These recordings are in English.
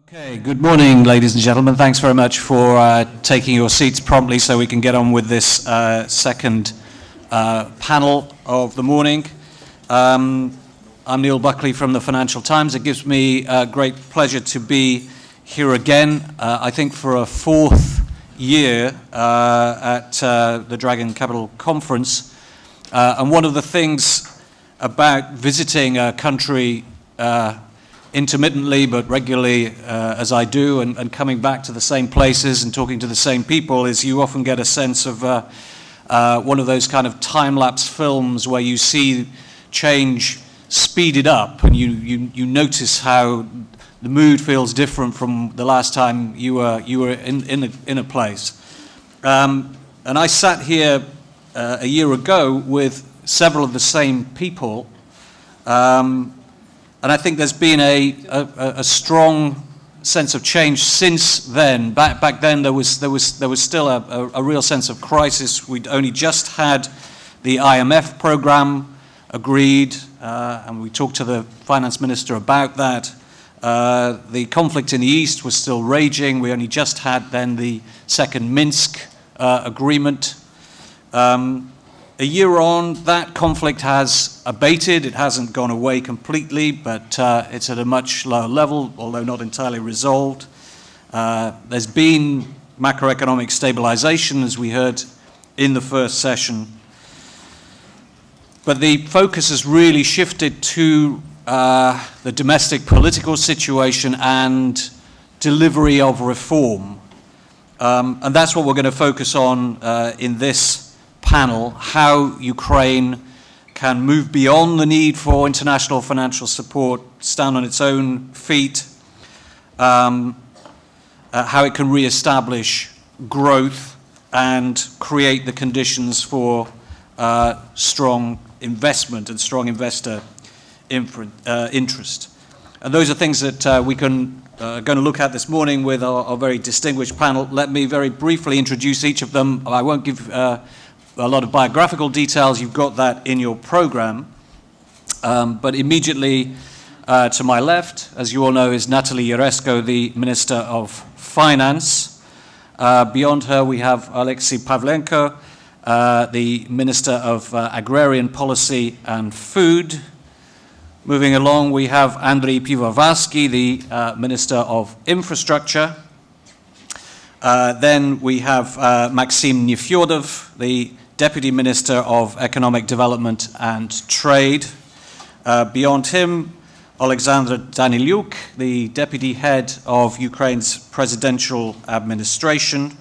Okay, good morning, ladies and gentlemen. Thanks very much for taking your seats promptly so we can get on with this second panel of the morning. I'm Neil Buckley from the Financial Times. It gives me great pleasure to be here again, I think for a fourth year at the Dragon Capital Conference. And one of the things about visiting a country intermittently but regularly as I do, and coming back to the same places and talking to the same people, is you often get a sense of one of those kind of time-lapse films where you see change speeded up, and you notice how the mood feels different from the last time you were in a place. And I sat here a year ago with several of the same people. And I think there's been a strong sense of change since then. Back then, there was still a real sense of crisis. We'd only just had the IMF program agreed, and we talked to the finance minister about that. The conflict in the east was still raging. We only just had then the second Minsk agreement. A year on, that conflict has abated. It hasn't gone away completely, but it's at a much lower level, although not entirely resolved. There's been macroeconomic stabilization, as we heard in the first session. But the focus has really shifted to the domestic political situation and delivery of reform. And that's what we're going to focus on in this panel, how Ukraine can move beyond the need for international financial support, stand on its own feet, how it can re-establish growth and create the conditions for strong investment and strong investor interest. And those are things that we can going to look at this morning with our very distinguished panel. Let me very briefly introduce each of them. I won't give a lot of biographical details. You've got that in your program. But immediately to my left, as you all know, is Natalie Jaresko, the Minister of Finance. Beyond her, we have Oleksii Pavlenko, the Minister of Agrarian Policy and Food. Moving along, we have Andrii Pyvovarskyi, the Minister of Infrastructure. Then we have Maksym Nefyodov, the Deputy Minister of Economic Development and Trade. Beyond him, Oleksandr Danyliuk, the Deputy Head of Ukraine's Presidential Administration.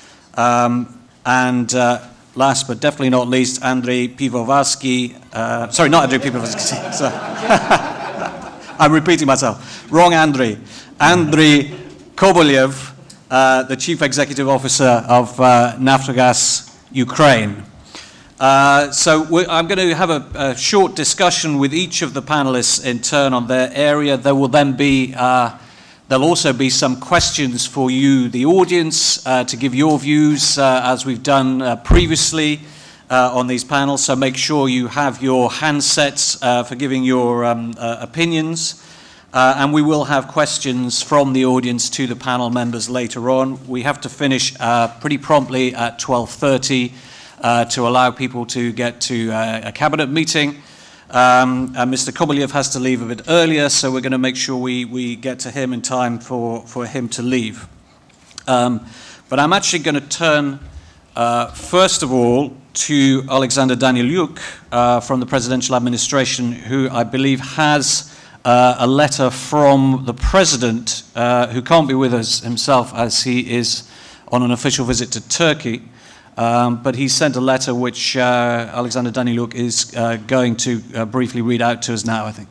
And last but definitely not least, Andrii Pyvovarskyi. Sorry, not Andrii Pyvovarskyi. I'm repeating myself. Wrong Andrii. Andriy Kobolyev, the Chief Executive Officer of Naftogaz, Ukraine. I'm going to have a short discussion with each of the panelists in turn on their area. There will then be, there'll also be some questions for you, the audience, to give your views as we've done previously on these panels. So make sure you have your handsets for giving your opinions. And we will have questions from the audience to the panel members later on. We have to finish pretty promptly at 12:30 to allow people to get to a cabinet meeting. And Mr. Kobolyev has to leave a bit earlier, so we're going to make sure we get to him in time for him to leave. But I'm actually going to turn, first of all, to Oleksandr Danyliuk from the presidential administration, who I believe has a letter from the president, who can't be with us himself as he is on an official visit to Turkey. But he sent a letter which Oleksandr Danyliuk is going to briefly read out to us now, I think.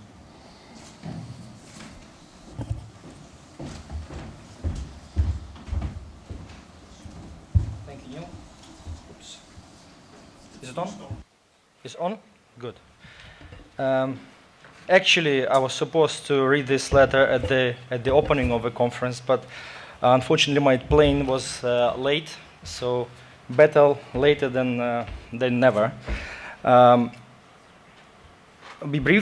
Thank you, Neil. Oops. Is it on? It's on? Good. Actually, I was supposed to read this letter at the opening of the conference, but unfortunately my plane was late, so better later than never. I'll be brief.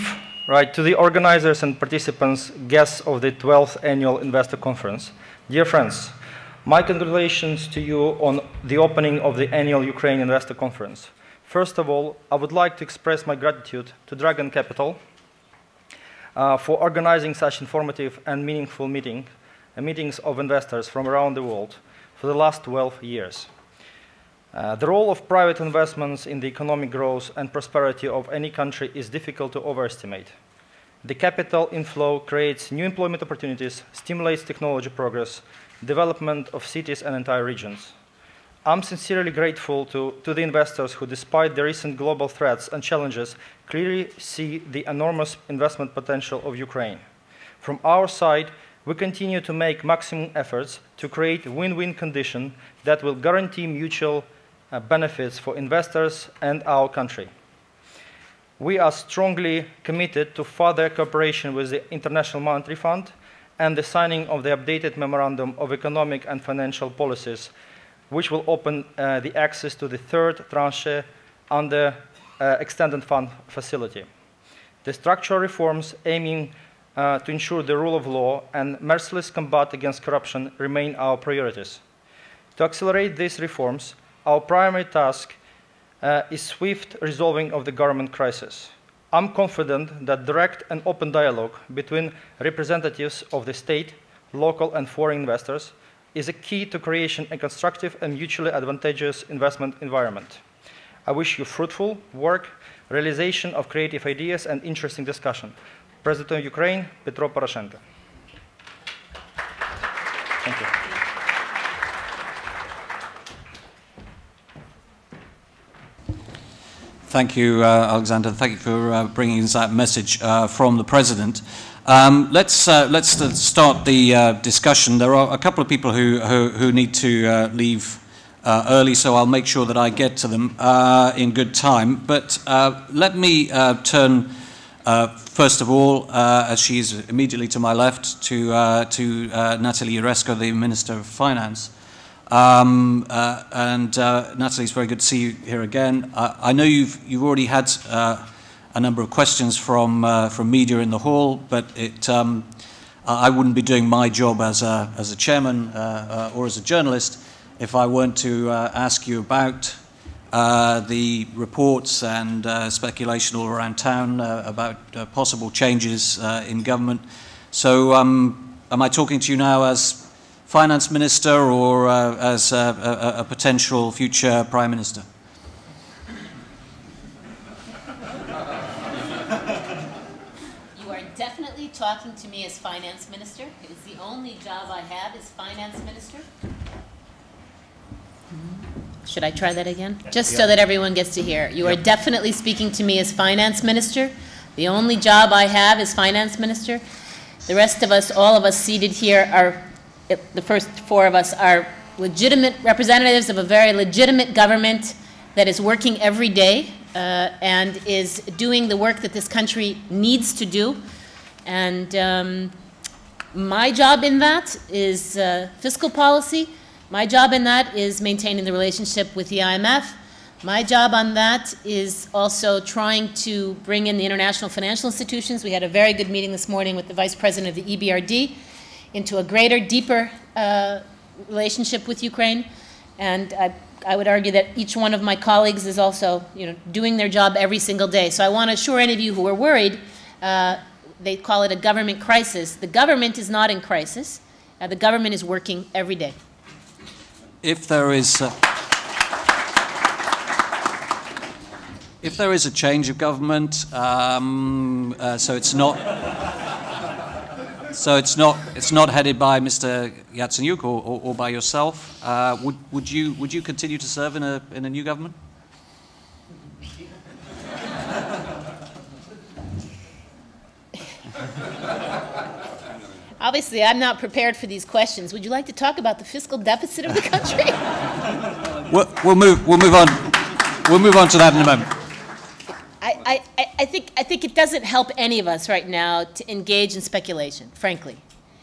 Right, to the organizers and participants, guests of the 12th Annual Investor Conference. Dear friends, my congratulations to you on the opening of the annual Ukraine Investor Conference. First of all, I would like to express my gratitude to Dragon Capital for organizing such informative and meaningful meetings of investors from around the world for the last 12 years. The role of private investments in the economic growth and prosperity of any country is difficult to overestimate. The capital inflow creates new employment opportunities, stimulates technology progress, development of cities and entire regions. I'm sincerely grateful to the investors who, despite the recent global threats and challenges, clearly see the enormous investment potential of Ukraine. From our side, we continue to make maximum efforts to create a win-win condition that will guarantee mutual benefits for investors and our country. We are strongly committed to further cooperation with the International Monetary Fund and the signing of the updated Memorandum of Economic and Financial Policies, which will open the access to the third tranche under Extended Fund Facility. The structural reforms aiming to ensure the rule of law and merciless combat against corruption remain our priorities. To accelerate these reforms, our primary task is swift resolving of the government crisis. I'm confident that direct and open dialogue between representatives of the state, local and foreign investors is a key to creation a constructive and mutually advantageous investment environment. I wish you fruitful work, realization of creative ideas and interesting discussion. President of Ukraine, Petro Poroshenko. Thank you. Thank you, Oleksandr. Thank you for bringing us that message from the President. Let's start the discussion. There are a couple of people who need to leave early, so I'll make sure that I get to them in good time. But let me turn, first of all, as she's immediately to my left, to Natalie Jaresko, the Minister of Finance. Natalie, it's very good to see you here again. I know you've already had a number of questions from media in the hall, but I wouldn't be doing my job as a chairman or as a journalist if I weren't to ask you about the reports and speculation all around town about possible changes in government. So am I talking to you now as Finance Minister or as a potential future Prime Minister? You are definitely talking to me as Finance Minister. It is the only job I have is Finance Minister. Should I try that again? Just so that everyone gets to hear. You are definitely speaking to me as Finance Minister. The only job I have is Finance Minister. The rest of us, all of us seated here are, the first four of us are legitimate representatives of a very legitimate government that is working every day and is doing the work that this country needs to do. And my job in that is fiscal policy. My job in that is maintaining the relationship with the IMF. My job on that is also trying to bring in the international financial institutions. We had a very good meeting this morning with the Vice President of the EBRD into a greater, deeper relationship with Ukraine. And I would argue that each one of my colleagues is also doing their job every single day. So I want to assure any of you who are worried, they call it a government crisis. The government is not in crisis. The government is working every day. If there is a change of government, so it's not headed by Mr. Yatsenyuk or by yourself, would you continue to serve in a new government? Obviously, I'm not prepared for these questions. Would you like to talk about the fiscal deficit of the country? We'll move on. We'll move on to that in a moment. I think it doesn't help any of us right now to engage in speculation, frankly.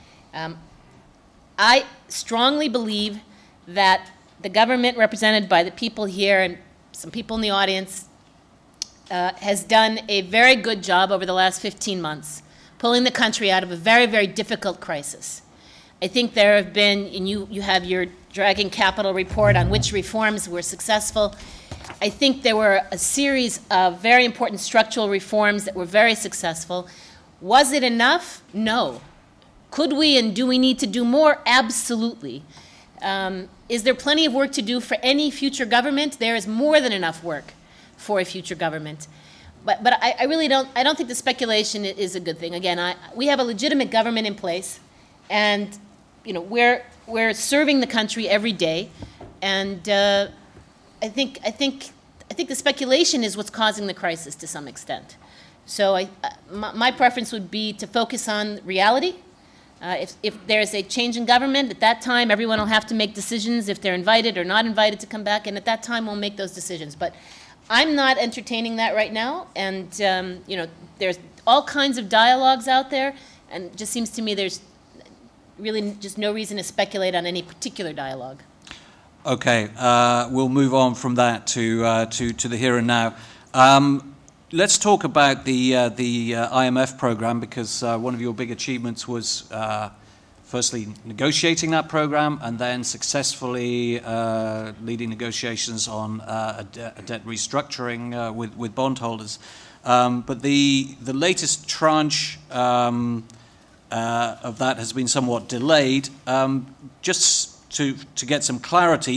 I strongly believe that the government represented by the people here and some people in the audience has done a very good job over the last 15 months, pulling the country out of a very, very difficult crisis. I think there have been, and you have your Dragging Capital report on which reforms were successful. I think there were a series of very important structural reforms that were very successful. Was it enough? No. Could we and do we need to do more? Absolutely. Is there plenty of work to do for any future government? There is more than enough work for a future government. But I really don't think the speculation is a good thing. Again, we have a legitimate government in place, and we're serving the country every day, and I think the speculation is what's causing the crisis to some extent. So my preference would be to focus on reality. If there's a change in government, at that time everyone will have to make decisions if they're invited or not invited to come back, and at that time we'll make those decisions. But I'm not entertaining that right now, and there's all kinds of dialogues out there, and it just seems to me there's really just no reason to speculate on any particular dialogue. Okay, we'll move on from that to the here and now. Let's talk about the IMF program, because one of your big achievements was firstly negotiating that program and then successfully leading negotiations on a debt restructuring with bondholders. But the latest tranche of that has been somewhat delayed. Just to get some clarity,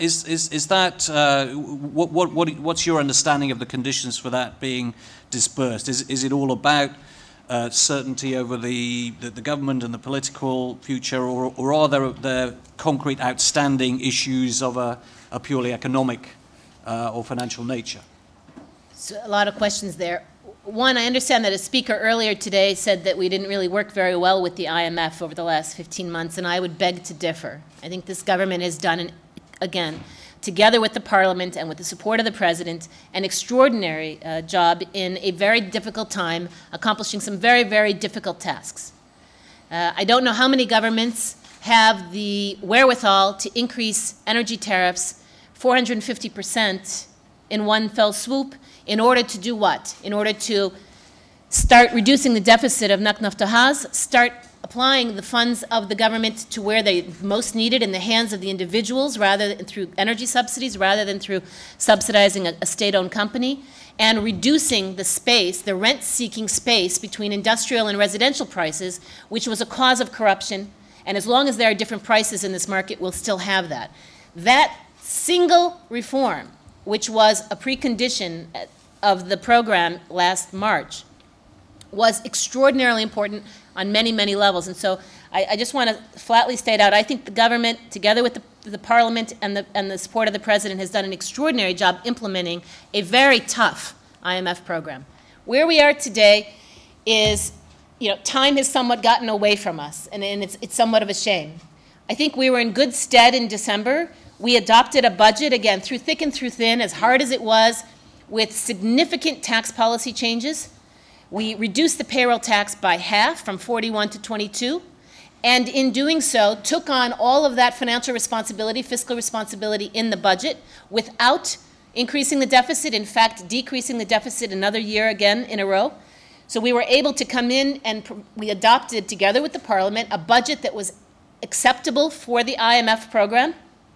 what's your understanding of the conditions for that being dispersed? Is it all about certainty over the government and the political future, or are there concrete outstanding issues of a purely economic or financial nature? So a lot of questions there. One, I understand that a speaker earlier today said that we didn't really work very well with the IMF over the last 15 months, and I would beg to differ. I think this government has done, again, together with the Parliament and with the support of the President, an extraordinary job in a very difficult time, accomplishing some very, very difficult tasks. I don't know how many governments have the wherewithal to increase energy tariffs 450% in one fell swoop. In order to do what? In order to start reducing the deficit of Naftogaz, start applying the funds of the government to where they most needed, in the hands of the individuals, rather than through energy subsidies, rather than through subsidizing a state-owned company, and reducing the space, the rent-seeking space between industrial and residential prices, which was a cause of corruption. And as long as there are different prices in this market, we'll still have that. That single reform, which was a precondition of the program last March, was extraordinarily important on many, many levels. And so I just want to flatly state out, I think the government, together with the Parliament and the support of the President, has done an extraordinary job implementing a very tough IMF program. Where we are today is, time has somewhat gotten away from us, and it's somewhat of a shame. I think we were in good stead in December. We adopted a budget, again, through thick and through thin, as hard as it was, with significant tax policy changes. We reduced the payroll tax by half, from 41 to 22, and in doing so, took on all of that financial responsibility, fiscal responsibility in the budget, without increasing the deficit, in fact, decreasing the deficit another year again in a row. So we were able to come in and we adopted, together with the Parliament, a budget that was acceptable for the IMF program.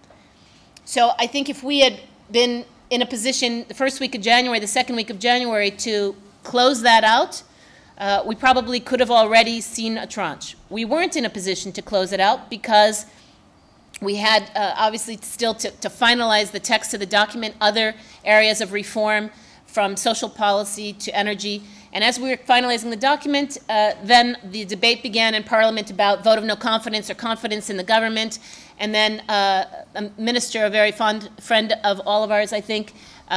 So I think if we had been in a position the first week of January, the second week of January, to close that out, we probably could have already seen a tranche. We weren't in a position to close it out because we had obviously still to finalize the text of the document, other areas of reform, from social policy to energy. And as we were finalizing the document, then the debate began in Parliament about vote of no confidence or confidence in the government. And then a minister, a very fond friend of all of ours, I think,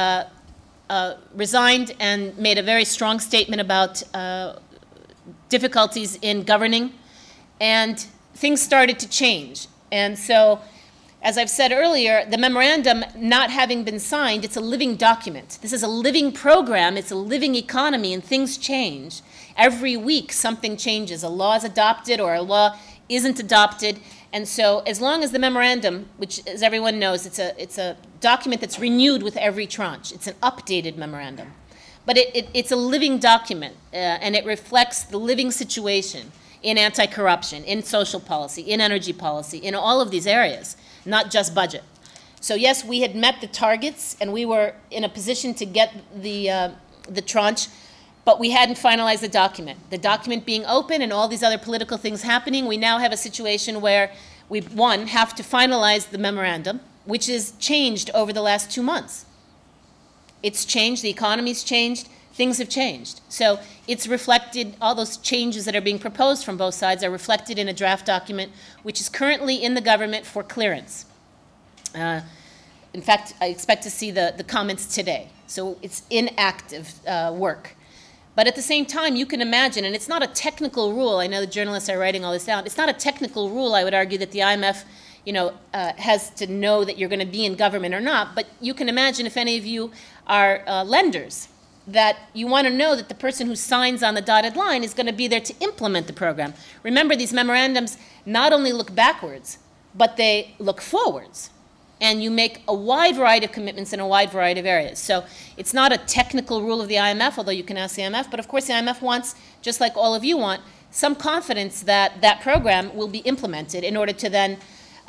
resigned and made a very strong statement about difficulties in governing. And things started to change. And so, as I've said earlier, the memorandum not having been signed, it's a living document. This is a living program, it's a living economy, and things change. Every week something changes. A law is adopted or a law isn't adopted. And so as long as the memorandum, which as everyone knows, it's a document that's renewed with every tranche. It's an updated memorandum. but it's a living document, and it reflects the living situation in anti-corruption, in social policy, in energy policy, in all of these areas, not just budget. So yes, we had met the targets, and we were in a position to get the tranche, but we hadn't finalized the document. The document being open and all these other political things happening, we now have a situation where we, one, have to finalize the memorandum, which has changed over the last 2 months. It's changed, the economy's changed, things have changed. So it's reflected, all those changes that are being proposed from both sides are reflected in a draft document, which is currently in the government for clearance. In fact, I expect to see the comments today. So it's inactive work. But at the same time, you can imagine, and it's not a technical rule, I know the journalists are writing all this down, it's not a technical rule, I would argue, that the IMF has to know that you're going to be in government or not, but you can imagine, if any of you are lenders, that you want to know that the person who signs on the dotted line is going to be there to implement the program. Remember, these memorandums not only look backwards, but they look forwards. And you make a wide variety of commitments in a wide variety of areas. So it's not a technical rule of the IMF, although you can ask the IMF, but of course the IMF wants, just like all of you want, some confidence that that program will be implemented in order to then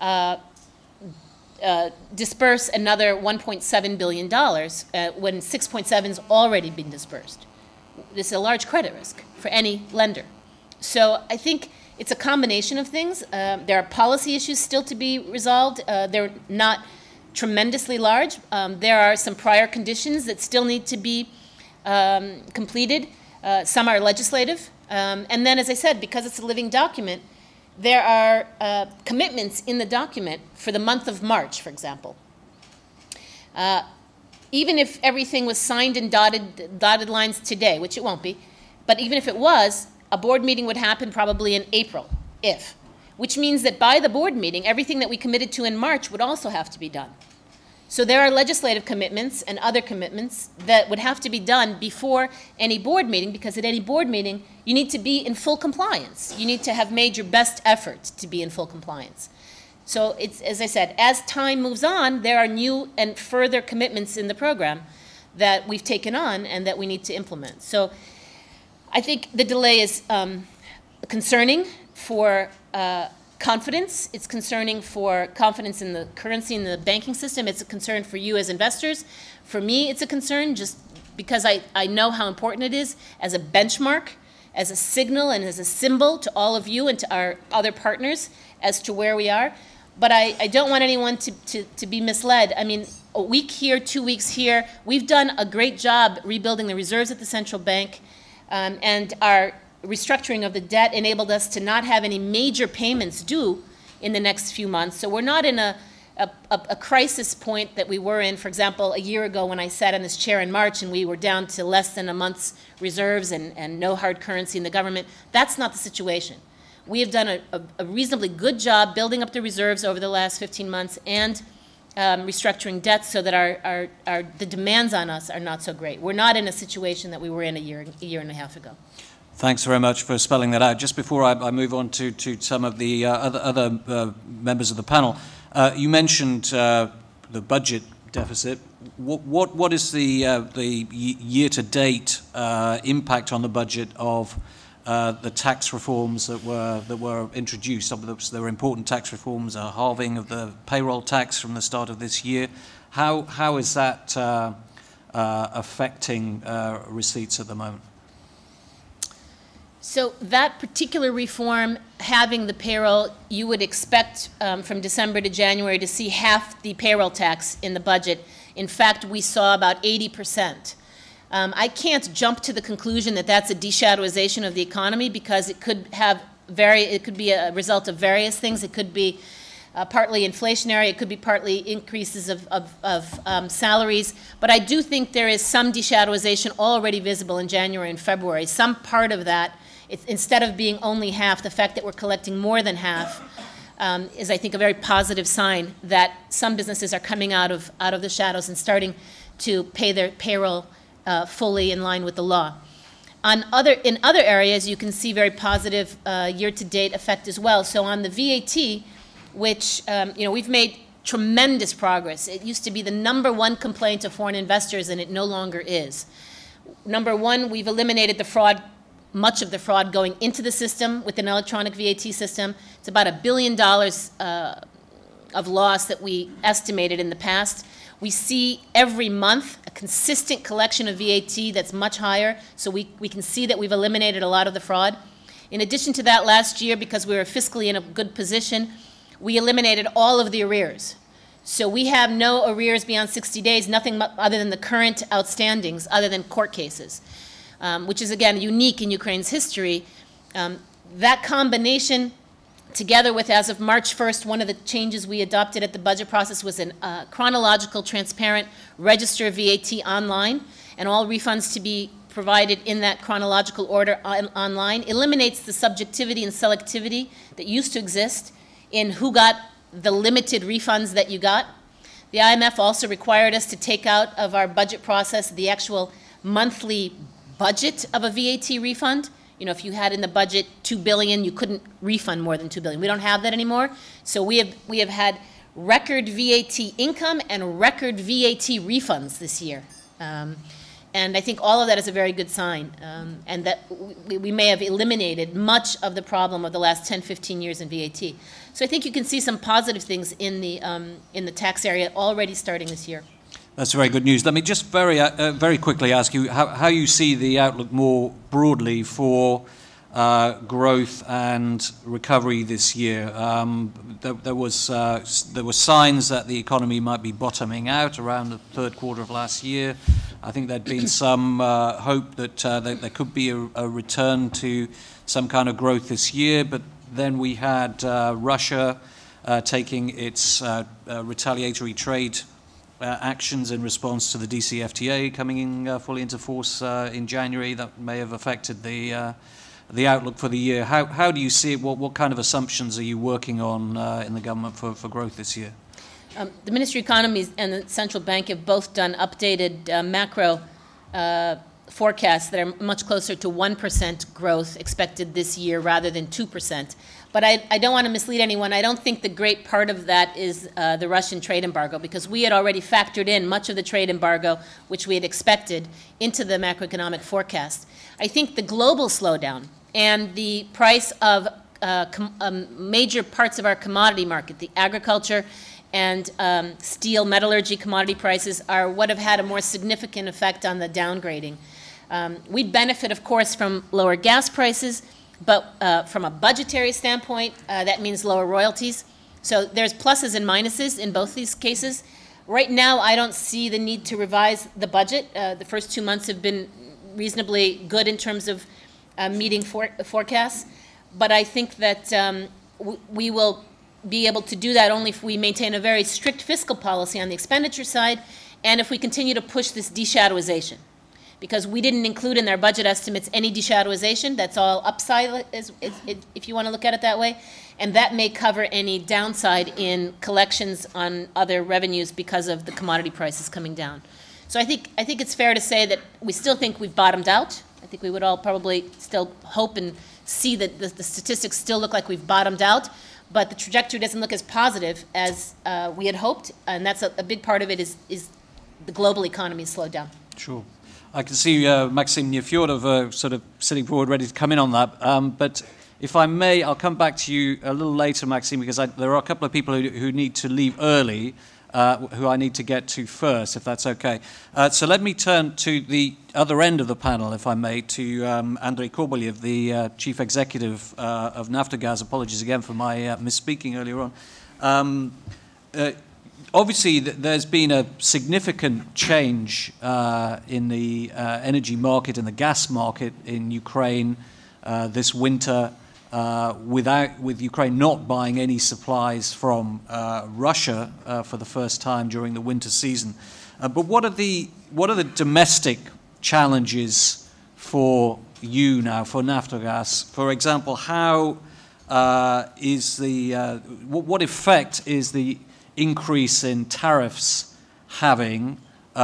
disperse another $1.7 billion when 6.7 has already been dispersed. This is a large credit risk for any lender. So I think it's a combination of things. There are policy issues still to be resolved. They're not tremendously large. There are some prior conditions that still need to be completed. Some are legislative. And then, as I said, because it's a living document, there are commitments in the document for the month of March, for example. Even if everything was signed in dotted lines today, which it won't be, but even if it was, a board meeting would happen probably in April, which means that by the board meeting, everything that we committed to in March would also have to be done. So there are legislative commitments and other commitments that would have to be done before any board meeting, because at any board meeting, you need to be in full compliance. You need to have made your best effort to be in full compliance. So it's, as I said, as time moves on, there are new and further commitments in the program that we've taken on and that we need to implement. So I think the delay is concerning for confidence. It's concerning for confidence in the currency and the banking system. It's a concern for you as investors. For me, it's a concern just because I know how important it is as a benchmark, as a signal, and as a symbol to all of you and to our other partners as to where we are. But I don't want anyone to be misled. I mean, a week here, 2 weeks here, we've done a great job rebuilding the reserves at the central bank. And our restructuring of the debt enabled us to not have any major payments due in the next few months. So we're not in a crisis point that we were in, for example, a year ago when I sat in this chair in March and we were down to less than a month's reserves and no hard currency in the government. That's not the situation. We have done a reasonably good job building up the reserves over the last 15 months and restructuring debts so that the demands on us are not so great. We're not in a situation that we were in a year and a half ago. Thanks very much for spelling that out. Just before I move on to some of the other members of the panel, you mentioned the budget deficit. What is the year-to-date impact on the budget of the tax reforms that were introduced? There were important tax reforms, a halving of the payroll tax from the start of this year. How is that affecting receipts at the moment? So that particular reform, having the payroll, you would expect from December to January to see half the payroll tax in the budget. In fact, we saw about 80%. I can't jump to the conclusion that that's a deshadowization of the economy, because it could be a result of various things. It could be partly inflationary. It could be partly increases of salaries. But I do think there is some deshadowization already visible in January and February. Some part of that, instead of being only half, the fact that we're collecting more than half is, I think, a very positive sign that some businesses are coming out of the shadows and starting to pay their payroll fully in line with the law. In other areas, you can see very positive year-to-date effect as well. So on the VAT, which we've made tremendous progress. It used to be the #1 complaint of foreign investors, and it no longer is. Number one, we've eliminated the fraud, much of the fraud going into the system with an electronic VAT system. It's about $1 billion of loss that we estimated in the past. We see every month a consistent collection of VAT that's much higher, so we can see that we've eliminated a lot of the fraud. In addition to that, last year, because we were fiscally in a good position, we eliminated all of the arrears. So we have no arrears beyond 60 days, nothing other than the current outstandings, other than court cases, which is, again, unique in Ukraine's history. That combination, together with, as of March 1st, one of the changes we adopted at the budget process was a chronological, transparent register of VAT online, and all refunds to be provided in that chronological order online. Eliminates the subjectivity and selectivity that used to exist in who got the limited refunds that you got. The IMF also required us to take out of our budget process the actual monthly budget of a VAT refund. You know, if you had in the budget $2 billion, you couldn't refund more than $2 billion. We don't have that anymore. So we have had record VAT income and record VAT refunds this year. And I think all of that is a very good sign, and that we may have eliminated much of the problem of the last 10, 15 years in VAT. So I think you can see some positive things in the tax area already starting this year. That's very good news. Let me just very quickly ask you how you see the outlook more broadly for growth and recovery this year. There were signs that the economy might be bottoming out around the third quarter of last year. I think there'd been some hope that there could be a return to some kind of growth this year, but then we had Russia taking its retaliatory trade actions in response to the DCFTA coming in fully into force in January. That may have affected the outlook for the year. How do you see it? What kind of assumptions are you working on in the government for growth this year? The Ministry of Economy and the Central Bank have both done updated macro forecasts that are much closer to 1% growth expected this year rather than 2%. But I don't want to mislead anyone. I don't think the great part of that is the Russian trade embargo, because we had already factored in much of the trade embargo, which we had expected, into the macroeconomic forecast. I think the global slowdown and the price of major parts of our commodity market, the agriculture and steel, metallurgy commodity prices, are what have had a more significant effect on the downgrading. We'd benefit, of course, from lower gas prices, but from a budgetary standpoint, that means lower royalties. So there's pluses and minuses in both these cases. Right now, I don't see the need to revise the budget. The first 2 months have been reasonably good in terms of meeting forecasts, but I think that we will be able to do that only if we maintain a very strict fiscal policy on the expenditure side, and if we continue to push this de-shadowization. Because we didn't include in our budget estimates any de-shadowization. That's all upside, if you want to look at it that way. And that may cover any downside in collections on other revenues because of the commodity prices coming down. So I think it's fair to say that we still think we've bottomed out. I think we would all probably still hope and see that the statistics still look like we've bottomed out, but the trajectory doesn't look as positive as we had hoped, and that's a big part of it is the global economy has slowed down. Sure. I can see Maksym Nefyodov sort of sitting forward, ready to come in on that. But if I may, I'll come back to you a little later, Maksym, because there are a couple of people who need to leave early, who I need to get to first, if that's okay. So let me turn to the other end of the panel, if I may, to Andrii Kobolyev, the Chief Executive of Naftogaz. Apologies again for my misspeaking earlier on. Obviously, there's been a significant change in the energy market and the gas market in Ukraine this winter, with Ukraine not buying any supplies from Russia for the first time during the winter season. But what are the domestic challenges for you now, for Naftogaz? For example, how what effect is the increase in tariffs having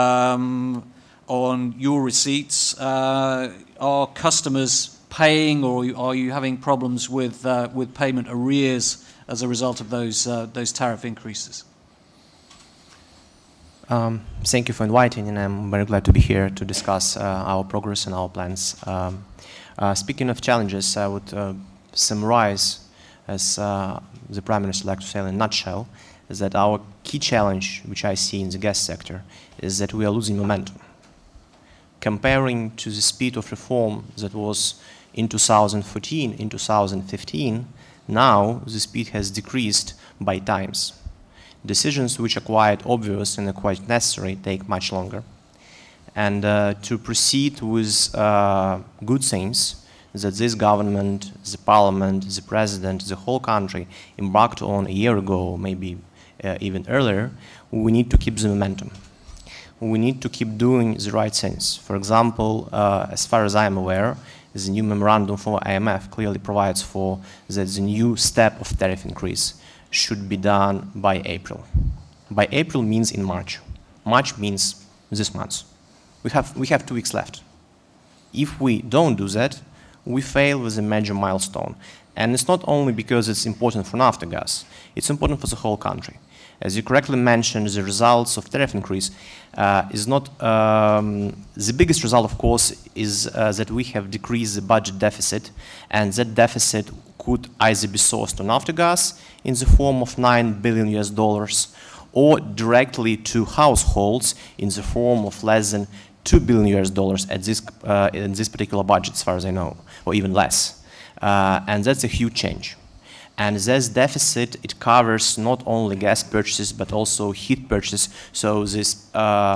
on your receipts? Are customers paying, or are you having problems with payment arrears as a result of those tariff increases? Thank you for inviting, and I'm very glad to be here to discuss our progress and our plans. Speaking of challenges, I would summarize, as the Prime Minister likes to say in a nutshell, is that our key challenge, which I see in the gas sector, is that we are losing momentum. Comparing to the speed of reform that was in 2014, in 2015, now the speed has decreased by times. Decisions which are quite obvious and are quite necessary take much longer. And to proceed with good things that this government, the parliament, the president, the whole country embarked on a year ago, maybe even earlier, we need to keep the momentum. We need to keep doing the right things. For example, as far as I am aware, the new memorandum from IMF clearly provides for that the new step of tariff increase should be done by April. By April means in March. March means this month. We have 2 weeks left. If we don't do that, we fail with a major milestone. And it's not only because it's important for Naftogaz, it's important for the whole country. As you correctly mentioned, the results of tariff increase is not, the biggest result, of course, is that we have decreased the budget deficit, and that deficit could either be sourced to Naftogaz in the form of $9 billion or directly to households in the form of less than $2 billion at this, in this particular budget, as far as I know, or even less. And that's a huge change. And this deficit, it covers not only gas purchases, but also heat purchases. So this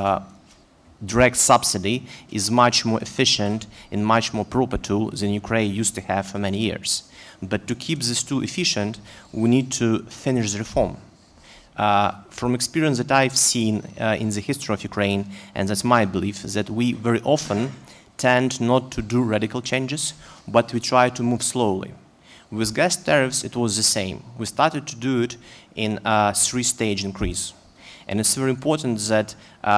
direct subsidy is much more efficient and much more proper tool than Ukraine used to have for many years. But to keep this tool efficient, we need to finish the reform. From experience that I've seen in the history of Ukraine, and that's my belief, is that we very often tend not to do radical changes, but we try to move slowly. With gas tariffs, it was the same. We started to do it in a 3-stage increase. And it's very important that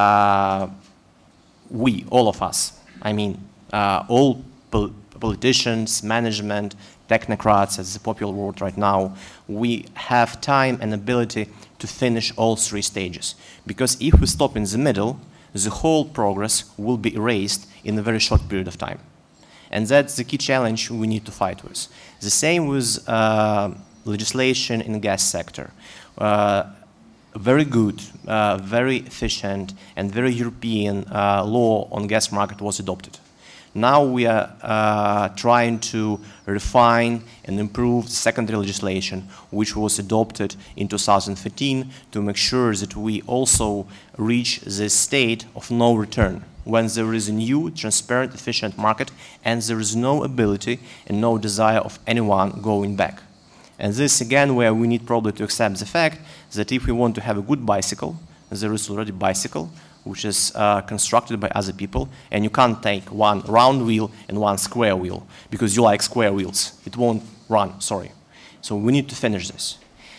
we, all of us, I mean, all politicians, management, technocrats, as the popular word right now, we have time and ability to finish all 3 stages. Because if we stop in the middle, the whole progress will be erased in a very short period of time. And that's the key challenge we need to fight with. The same with legislation in the gas sector. Very good, very efficient, and very European law on gas market was adopted. Now we are trying to refine and improve the secondary legislation, which was adopted in 2015, to make sure that we also reach this state of no return, when there is a new, transparent, efficient market, and there is no ability and no desire of anyone going back. And this, again, where we need probably to accept the fact that if we want to have a good bicycle, there is already bicycle, which is constructed by other people, and you can't take one round wheel and one square wheel, because you like square wheels. It won't run, sorry. So we need to finish this.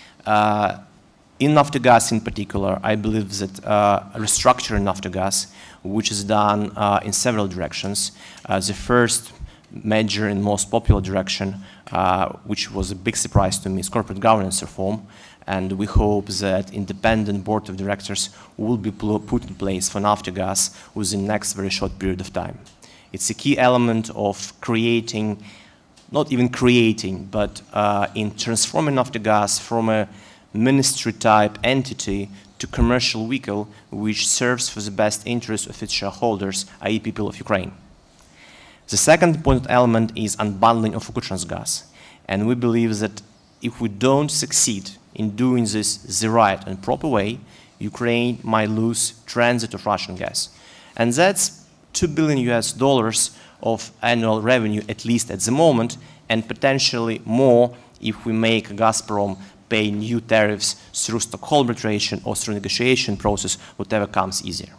In Naftogaz in particular, I believe that restructuring Naftogaz, which is done in several directions. The first major and most popular direction, which was a big surprise to me, is corporate governance reform. And we hope that independent board of directors will be put in place for Naftogaz within the next very short period of time. It's a key element of creating, not even creating, but in transforming Naftogaz from a ministry-type entity to commercial vehicle which serves for the best interest of its shareholders, i.e. people of Ukraine. The second important element is unbundling of Ukrtransgaz. And we believe that if we don't succeed in doing this the right and proper way, Ukraine might lose transit of Russian gas. And that's $2 billion of annual revenue, at least at the moment, and potentially more if we make Gazprom pay new tariffs through Stockholm arbitration or through negotiation process, whatever comes easier.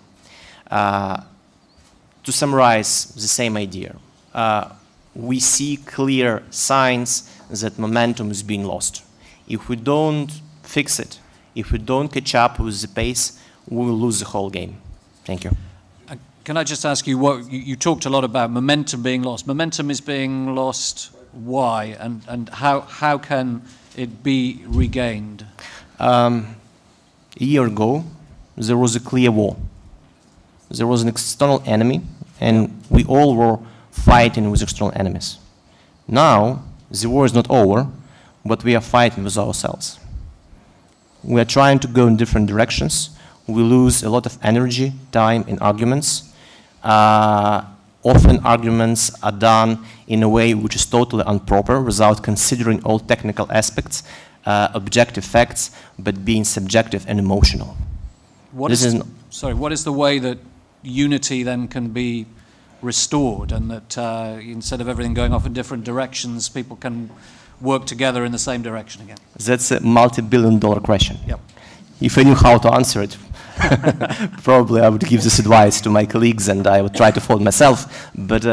To summarize the same idea, we see clear signs that momentum is being lost. If we don't fix it, if we don't catch up with the pace, we will lose the whole game. Thank you. Can I just ask you, what you talked a lot about momentum being lost. Momentum is being lost, why? And how can it be regained? A year ago, there was a clear war. There was an external enemy, and we all were fighting with external enemies. Now, the war is not over, but we are fighting with ourselves. We are trying to go in different directions. We lose a lot of energy, time in arguments. Often arguments are done in a way which is totally improper without considering all technical aspects, objective facts, but being subjective and emotional. What is the way that unity then can be restored, and that instead of everything going off in different directions, people can work together in the same direction again? That's a multi-billion-dollar question. Yep. If I knew how to answer it, probably I would give this advice to my colleagues and I would try to follow it myself. But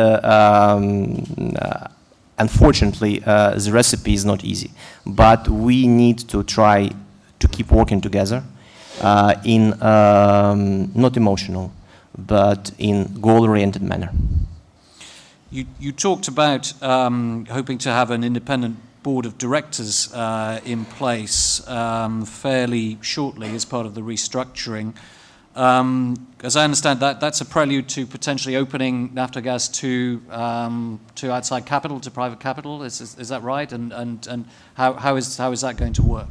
unfortunately, the recipe is not easy. But we need to try to keep working together in not emotional, but in goal-oriented manner. You talked about hoping to have an independent board of directors in place fairly shortly as part of the restructuring. As I understand, that's a prelude to potentially opening Naftogaz to outside capital, to private capital. Is that right? And how is that going to work?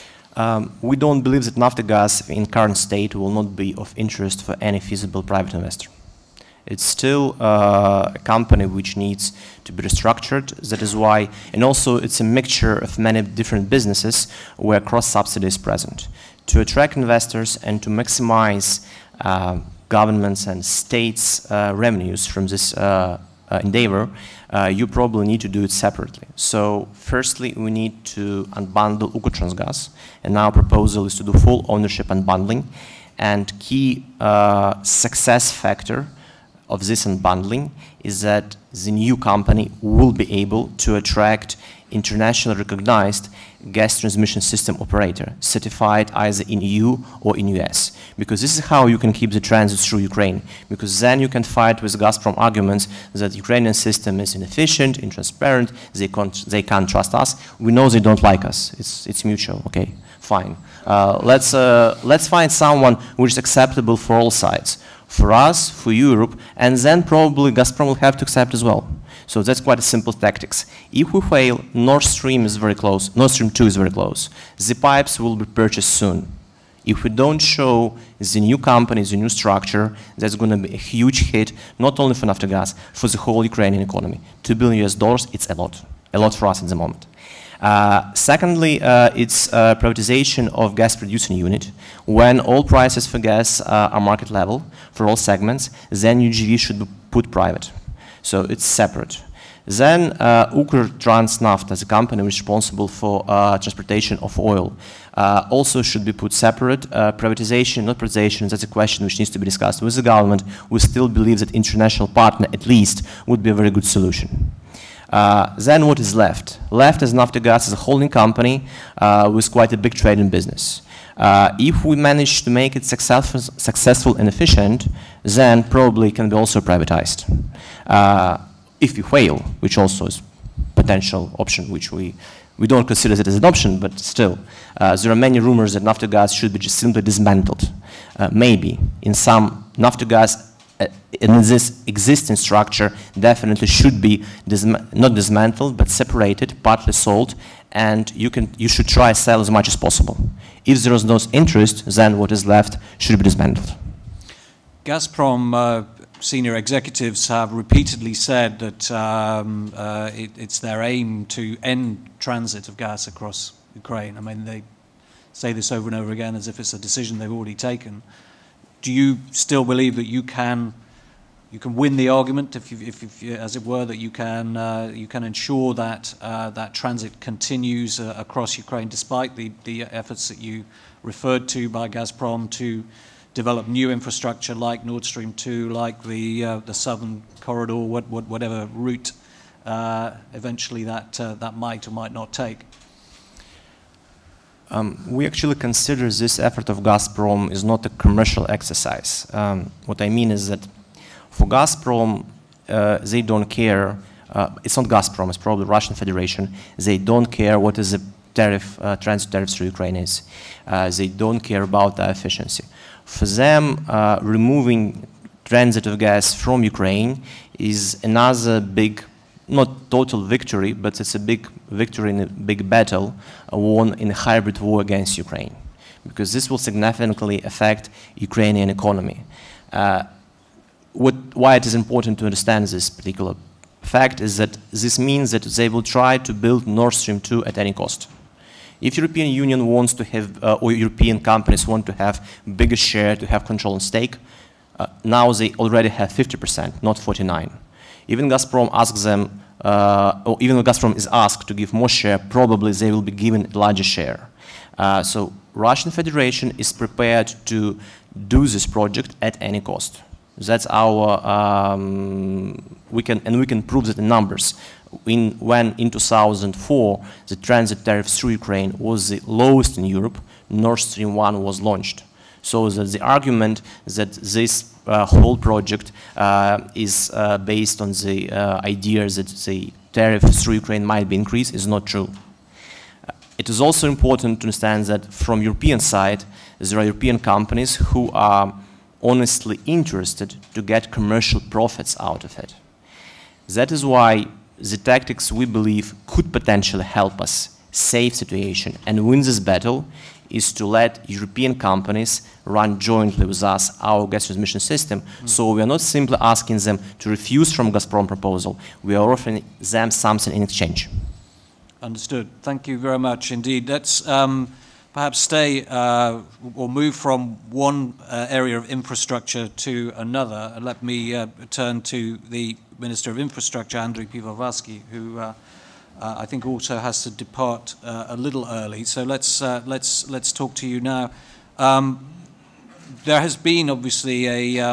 We don't believe that Naftogaz in current state will not be of interest for any feasible private investor. It's still a company which needs to be restructured. That is why, and also it's a mixture of many different businesses where cross-subsidy is present. To attract investors and to maximize governments and states' revenues from this endeavor, you probably need to do it separately. So firstly, we need to unbundle Ukrtransgaz, and our proposal is to do full ownership unbundling. And key success factor of this unbundling is that the new company will be able to attract internationally recognized gas transmission system operator, certified either in EU or in US. Because this is how you can keep the transit through Ukraine. Because then you can fight with Gazprom arguments that the Ukrainian system is inefficient, intransparent, they can't trust us. We know they don't like us. It's mutual, okay, fine. Let's find someone which is acceptable for all sides. For us, for Europe, and then probably Gazprom will have to accept as well. So that's quite a simple tactics. If we fail, Nord Stream is very close, Nord Stream 2 is very close. The pipes will be purchased soon. If we don't show the new company, the new structure, that's going to be a huge hit, not only for Naftogaz, for the whole Ukrainian economy. $2 billion, it's a lot for us at the moment. Secondly, it's privatization of gas producing unit. When all prices for gas are market level for all segments, then UGV should be put private. So it's separate. Then Ukrtransneft, as a company responsible for transportation of oil, also should be put separate. Privatization, not privatization, that's a question which needs to be discussed with the government. We still believe that international partner, at least, would be a very good solution. Then what is left? Left is Naftogaz as a holding company with quite a big trading business. If we manage to make it successful and efficient, then probably it can be also privatized. If we fail, which also is a potential option, which we don't consider it as an option, but still, there are many rumors that Naftogaz should be just simply dismantled. Maybe in some Naftogaz in this existing structure definitely should be not dismantled but separated, partly sold, and you should try to sell as much as possible. If there is no interest, then what is left should be dismantled. Gazprom senior executives have repeatedly said that it's their aim to end transit of gas across Ukraine. I mean, they say this over and over again as if it's a decision they've already taken. Do you still believe that you can win the argument, if you, as it were, that you can ensure that that transit continues across Ukraine, despite the efforts that you referred to by Gazprom to develop new infrastructure like Nord Stream 2, like the southern corridor, whatever route eventually that might or might not take? We actually consider this effort of Gazprom is not a commercial exercise. What I mean is that for Gazprom, they don't care. It's not Gazprom, it's probably Russian Federation. They don't care what is the tariff, transit tariffs through Ukraine is. They don't care about the efficiency. For them, removing transit of gas from Ukraine is another big, not total victory, but it's a big victory in a big battle won in a hybrid war against Ukraine, because this will significantly affect Ukrainian economy. Why it is important to understand this particular fact is that this means that they will try to build Nord Stream 2 at any cost. If European Union wants to have, or European companies want to have bigger share, to have control and stake, now they already have 50%, not 49%. Even Gazprom asks them, or even if Gazprom is asked to give more share, probably they will be given a larger share. So Russian Federation is prepared to do this project at any cost. That's our, we can prove that in numbers. When in 2004 the transit tariff through Ukraine was the lowest in Europe, Nord Stream 1 was launched. So that the argument that this whole project is based on the idea that the tariff through Ukraine might be increased is not true. It is also important to understand that from European side, there are European companies who are honestly interested to get commercial profits out of it. That is why the tactics we believe could potentially help us save situation and win this battle is to let European companies run jointly with us our gas transmission system. So we are not simply asking them to refuse from Gazprom proposal, we are offering them something in exchange. Understood. Thank you very much indeed. Let's perhaps stay or move from one area of infrastructure to another. Let me turn to the Minister of Infrastructure, Andrii Pyvovarskyi, who I think also has to depart a little early. So let's talk to you now. There has been obviously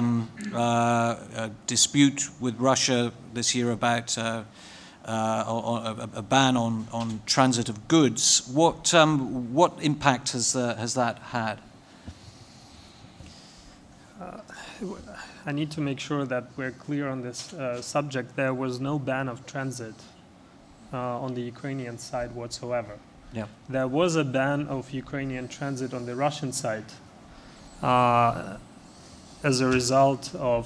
a dispute with Russia this year about a ban on transit of goods. What impact has that had? I need to make sure that we're clear on this subject. There was no ban of transit on the Ukrainian side whatsoever. Yeah. There was a ban of Ukrainian transit on the Russian side as a result of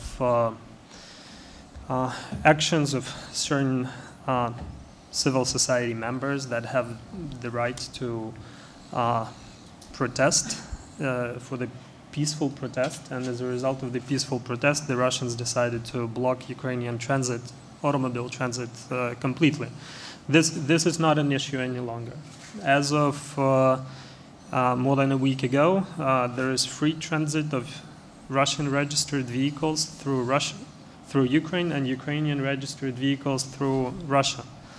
actions of certain civil society members that have the right to protest for the peaceful protest, and as a result of the peaceful protest, the Russians decided to block Ukrainian transit, automobile transit, completely. This is not an issue any longer. As of more than a week ago, there is free transit of Russian registered vehicles through Ukraine, and Ukrainian registered vehicles through Russia.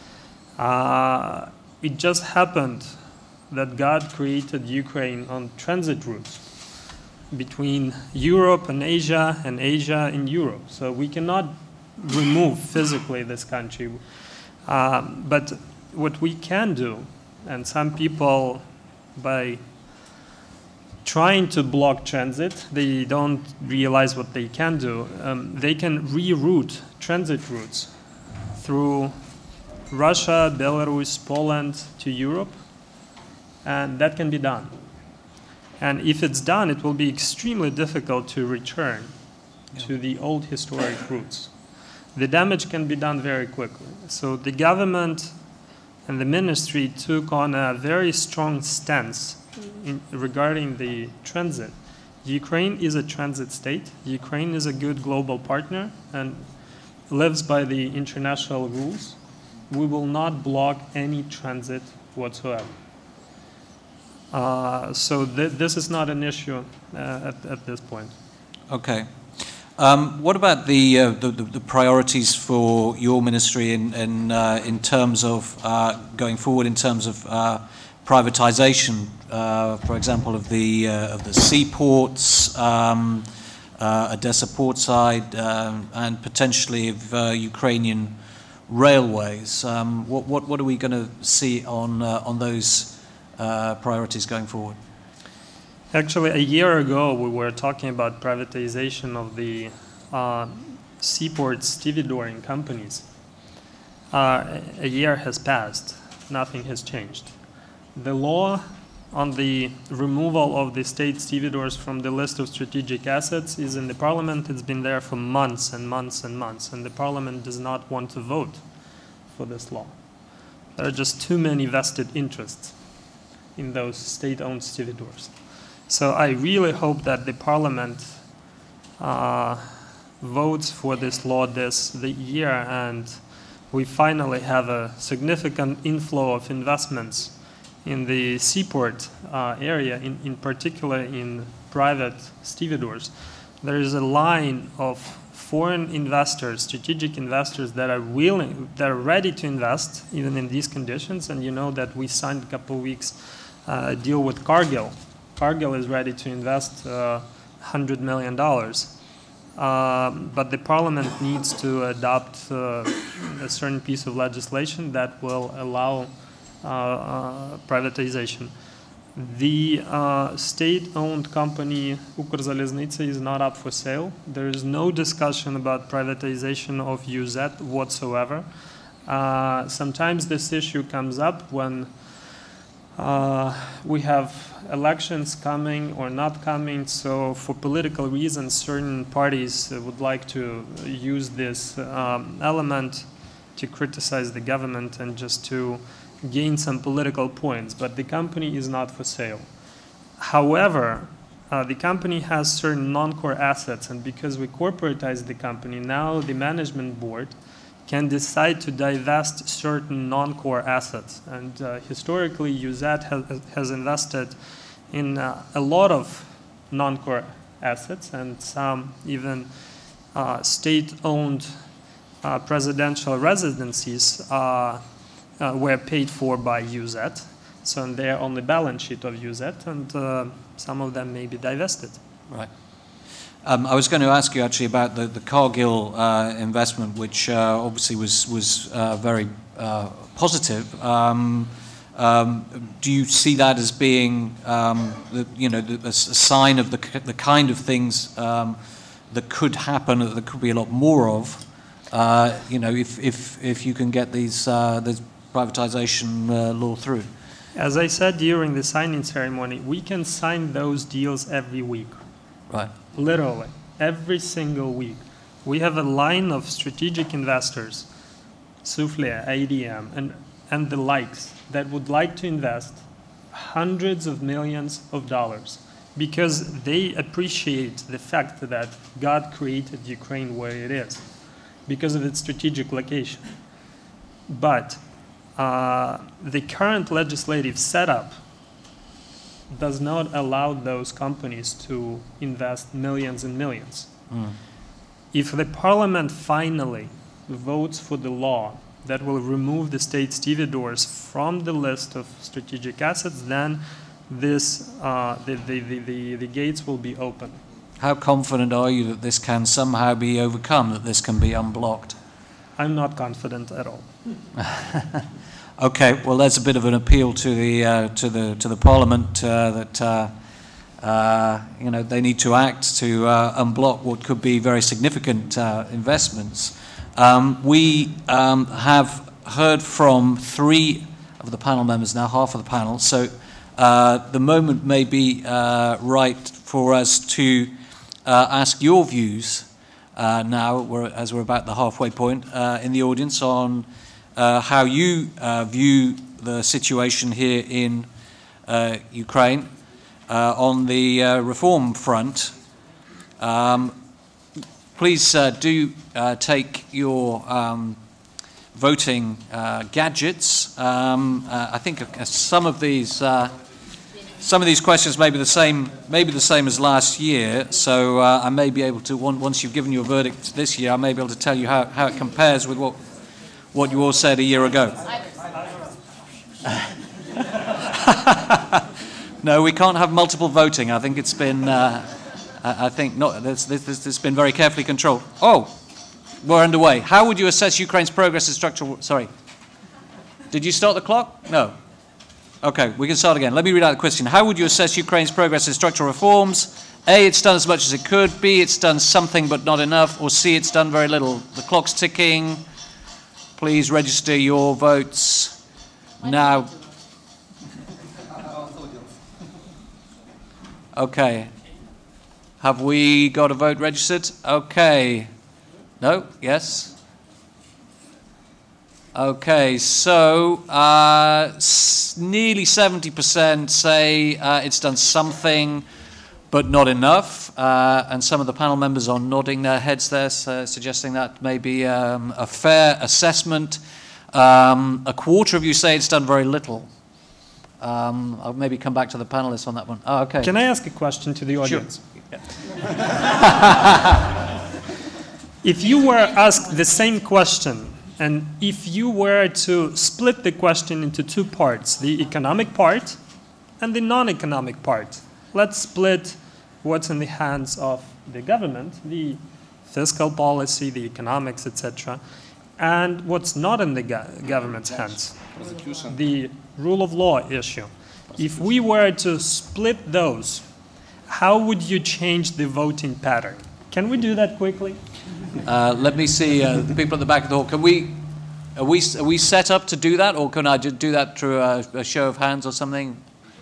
It just happened that God created Ukraine on transit routes between Europe and Asia in Europe. So we cannot remove physically this country. But what we can do, and some people, by trying to block transit, they don't realize what they can do. They can reroute transit routes through Russia, Belarus, Poland to Europe, and that can be done. And if it's done, it will be extremely difficult to return to the old historic routes. The damage can be done very quickly. So the government and the ministry took on a very strong stance regarding the transit. Ukraine is a transit state. Ukraine is a good global partner and lives by the international rules. We will not block any transit whatsoever. So this is not an issue at this point. Okay. What about the priorities for your ministry in terms of going forward in terms of privatization, for example, of the seaports, Odessa port side, and potentially of Ukrainian railways? What are we going to see on those priorities going forward? Actually, a year ago, we were talking about privatization of the seaport stevedoring companies. A year has passed. Nothing has changed. The law on the removal of the state stevedores from the list of strategic assets is in the parliament. It's been there for months and months and months, and the parliament does not want to vote for this law. There are just too many vested interests in those state-owned stevedores. So I really hope that the parliament votes for this law this year, and we finally have a significant inflow of investments in the seaport area, in particular in private stevedores. There is a line of foreign investors, strategic investors that are willing, that are ready to invest even in these conditions. And you know that we signed a couple of weeks a deal with Cargill. Cargill is ready to invest $100 million. But the parliament needs to adopt a certain piece of legislation that will allow privatization. The state-owned company Ukrzaliznytsia is not up for sale. There is no discussion about privatization of UZ whatsoever. Sometimes this issue comes up when we have elections coming or not coming, so for political reasons certain parties would like to use this element to criticize the government and just to gain some political points, but the company is not for sale. However, the company has certain non-core assets, and because we corporatized the company, now the management board can decide to divest certain non-core assets. And historically, UZ has invested in a lot of non-core assets, and some even state-owned presidential residencies were paid for by UZ. So they're on the balance sheet of UZ, and some of them may be divested. Right. I was going to ask you actually about the Cargill investment, which obviously was very positive. Do you see that as being, a sign of the kind of things that could happen, that there could be a lot more of, if you can get these privatization law through? As I said during the signing ceremony, we can sign those deals every week. Right. Literally, every single week. We have a line of strategic investors, Soufflet, ADM, and the likes, that would like to invest hundreds of millions of dollars because they appreciate the fact that God created Ukraine where it is because of its strategic location. But the current legislative setup does not allow those companies to invest millions and millions. If the parliament finally votes for the law that will remove the state stevedores from the list of strategic assets, then this, the gates will be open. How confident are you that this can somehow be overcome, that this can be unblocked? I'm not confident at all. Okay, well, there's a bit of an appeal to the Parliament that they need to act to unblock what could be very significant investments. We have heard from 3 of the panel members now, half of the panel. So the moment may be right for us to ask your views now, as we're about the halfway point in the audience, on how you view the situation here in Ukraine on the reform front. Please do take your voting gadgets. I think some of these questions may be the same as last year. So I may be able to, once you've given your verdict this year, I may be able to tell you how it compares with what you all said a year ago. No, we can't have multiple voting. I think it's been, it's been very carefully controlled. Oh, we're underway. How would you assess Ukraine's progress in structural, sorry. Did you start the clock? No. Okay, we can start again. Let me read out the question. How would you assess Ukraine's progress in structural reforms? A, it's done as much as it could. B, it's done something but not enough. Or C, it's done very little. The clock's ticking. Please register your votes now. Okay. Have we got a vote registered? Okay. No? Yes? Okay, so nearly 70% say it's done something, but not enough. And some of the panel members are nodding their heads there, suggesting that may be a fair assessment. A quarter of you say it's done very little. I'll maybe come back to the panelists on that one. Oh, okay. Can I ask a question to the audience? Sure. If you were asked the same question, and if you were to split the question into two parts, the economic part and the non-economic part, let's split what's in the hands of the government, the fiscal policy, the economics, etc., and what's not in the government's hands, the rule of law issue. If we were to split those, how would you change the voting pattern? Can we do that quickly? Let me see the people at the back of the hall. Are we set up to do that, or can I do that through a show of hands or something?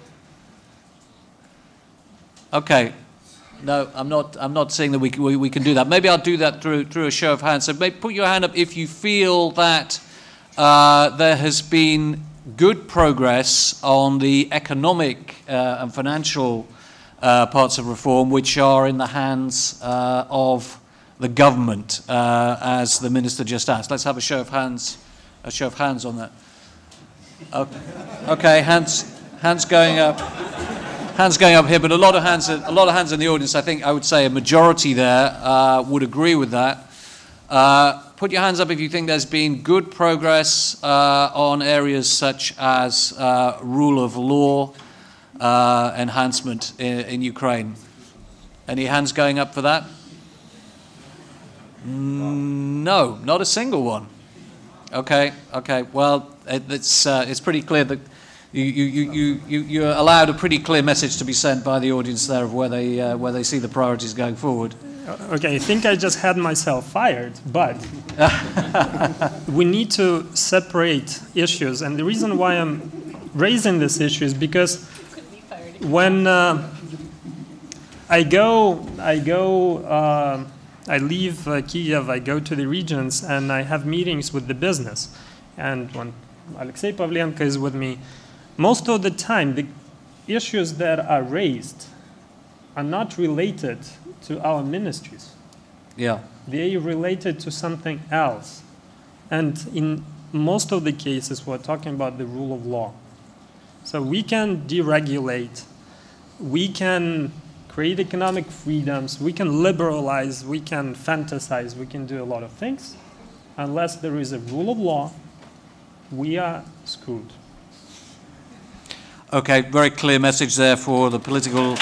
Okay. No, I'm not saying that we can do that. Maybe I'll do that through a show of hands. So maybe put your hand up if you feel that there has been good progress on the economic and financial parts of reform, which are in the hands of the government, as the minister just asked. Let's have a show of hands on that. Okay, hands going up. Hands going up here, but a lot of hands in the audience. I think I would say a majority there would agree with that. Put your hands up if you think there's been good progress on areas such as rule of law enhancement in Ukraine. Any hands going up for that? No, not a single one. Okay. Well, it's pretty clear that you allowed a pretty clear message to be sent by the audience there of where they see the priorities going forward. Okay, I think I just had myself fired, but we need to separate issues, and the reason why I'm raising this issue is because when I leave Kiev, I go to the regions, and I have meetings with the business, and when Oleksii Pavlenko is with me, most of the time, the issues that are raised are not related to our ministries. Yeah. They are related to something else. And in most of the cases, we're talking about the rule of law. So we can deregulate, we can create economic freedoms, we can liberalize, we can fantasize, we can do a lot of things. Unless there is a rule of law, we are screwed. Okay, very clear message there for the political...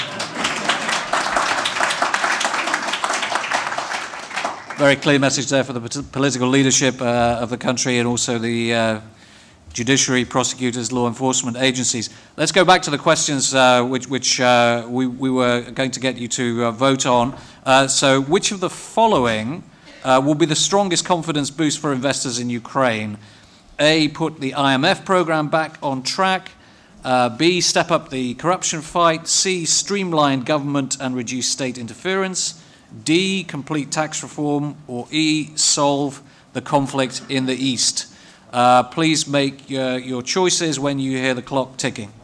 Very clear message there for the political leadership of the country and also the judiciary, prosecutors, law enforcement agencies. Let's go back to the questions which we were going to get you to vote on. So which of the following will be the strongest confidence boost for investors in Ukraine? A, put the IMF program back on track. B, step up the corruption fight. C, streamline government and reduce state interference. D, complete tax reform. Or E, solve the conflict in the East. Please make your choices when you hear the clock ticking.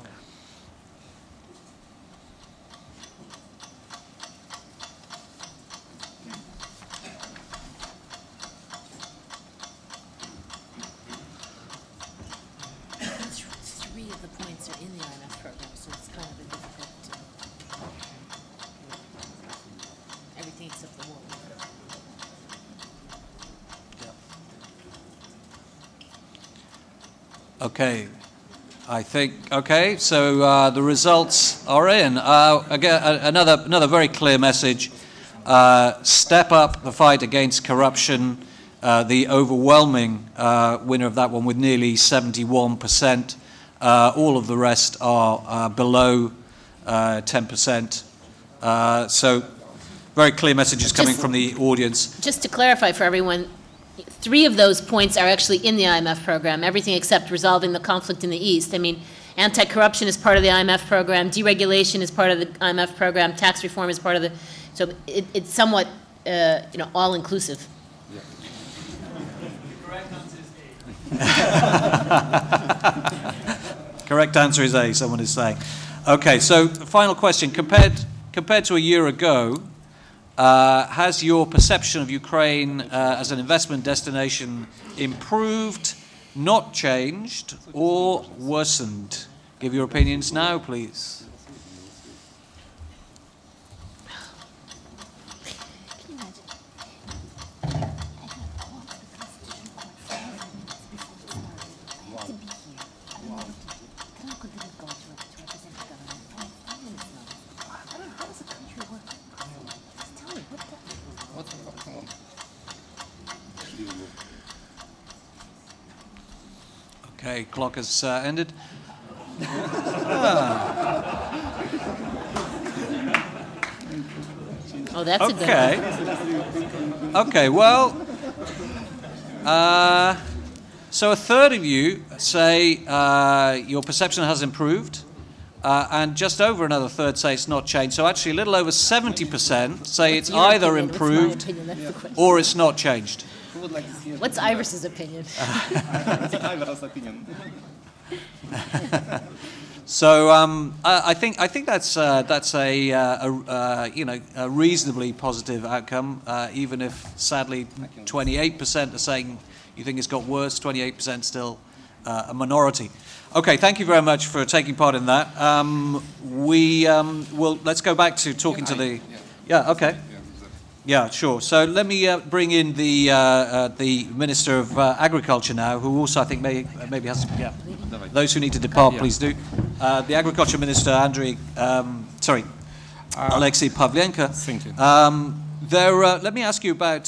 Okay, I think, okay, so the results are in. Again, another very clear message. Step up the fight against corruption. The overwhelming winner of that one with nearly 71%. All of the rest are below 10%. So very clear messages coming from the audience. Just to clarify for everyone, 3 of those points are actually in the IMF program, everything except resolving the conflict in the East. I mean, Anti-corruption is part of the IMF program. Deregulation is part of the IMF program. Tax reform is part of the. So it's somewhat, all-inclusive. Yeah. Correct answer is A. Someone is saying. Okay. So final question: compared to a year ago, has your perception of Ukraine as an investment destination improved, not changed, or worsened? Give your opinions now, please. Okay, clock has ended. Oh, that's a good one. Okay, well, so a third of you say your perception has improved, and just over another third say it's not changed. So actually a little over 70% say it's either improved or it's not changed. What's Iris's opinion? So I think that's a reasonably positive outcome, even if sadly 28% are saying you think it's got worse. 28% still a minority. Okay, thank you very much for taking part in that. Let's go back to talking to the. Yeah. Okay. Yeah, sure. So let me bring in the Minister of Agriculture now, who also I think maybe has. Yeah. Those who need to depart, please do. The Agriculture Minister, Andrii, Oleksii Pavlenko. Thank you. Let me ask you about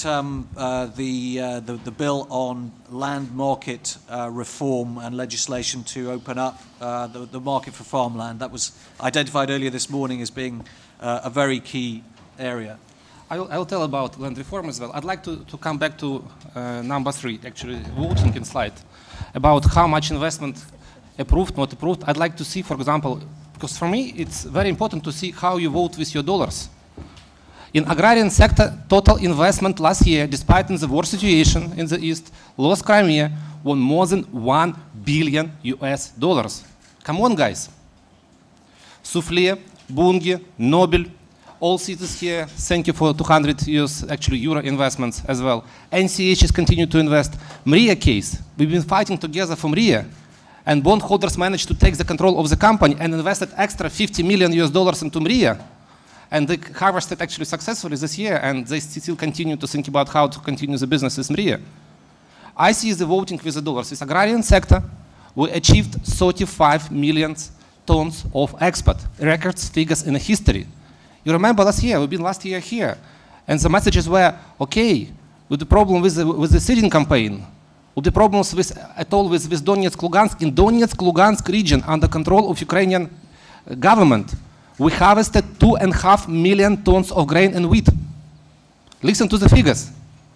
the bill on land market reform and legislation to open up the market for farmland. That was identified earlier this morning as being a very key area. I'll tell about land reform as well. I'd like to come back to number 3, actually, voting in slide, about how much investment approved, not approved. I'd like to see, for example, because for me it's very important to see how you vote with your dollars. In agrarian sector, total investment last year, despite in the war situation in the east, lost Crimea, won more than $1 billion US. Come on, guys. Souffle, Bunge, Nobel, all cities here, thank you for 200 euro investments as well. NCH has continued to invest. MRIA case, we've been fighting together for MRIA, and bondholders managed to take the control of the company and invested extra $50 million US into MRIA. And they harvested actually successfully this year, and they still continue to think about how to continue the business with MRIA. I see the voting with the dollars. With agrarian sector, we achieved 35 million tons of export, records figures in the history. You remember last year, we've been last year here, and the messages were, okay, with the problem with the Syrian campaign, with the problems with Donetsk, Lugansk, in Donetsk, Lugansk region under control of Ukrainian government, we harvested 2.5 million tons of grain and wheat. Listen to the figures.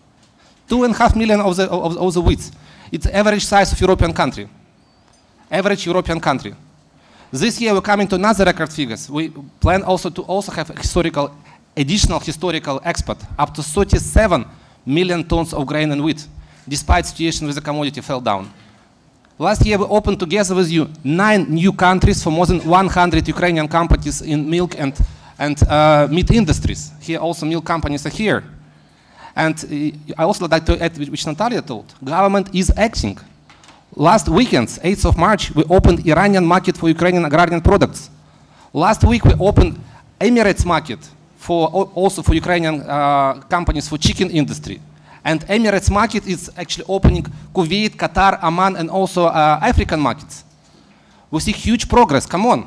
2.5 million of the wheat. It's the average size of European country. Average European country. This year we're coming to another record figures. We plan also to have additional historical export, up to 37 million tons of grain and wheat, despite situation with the commodity fell down. Last year we opened together with you 9 new countries for more than 100 Ukrainian companies in milk and meat industries. Here also milk companies are here. And I also like to add, which Natalie told, government is acting. Last weekend, 8th of March, we opened Iranian market for Ukrainian agrarian products. Last week, we opened Emirates market also for Ukrainian companies for chicken industry. And Emirates market is actually opening Kuwait, Qatar, Oman, and also African markets. We see huge progress. Come on.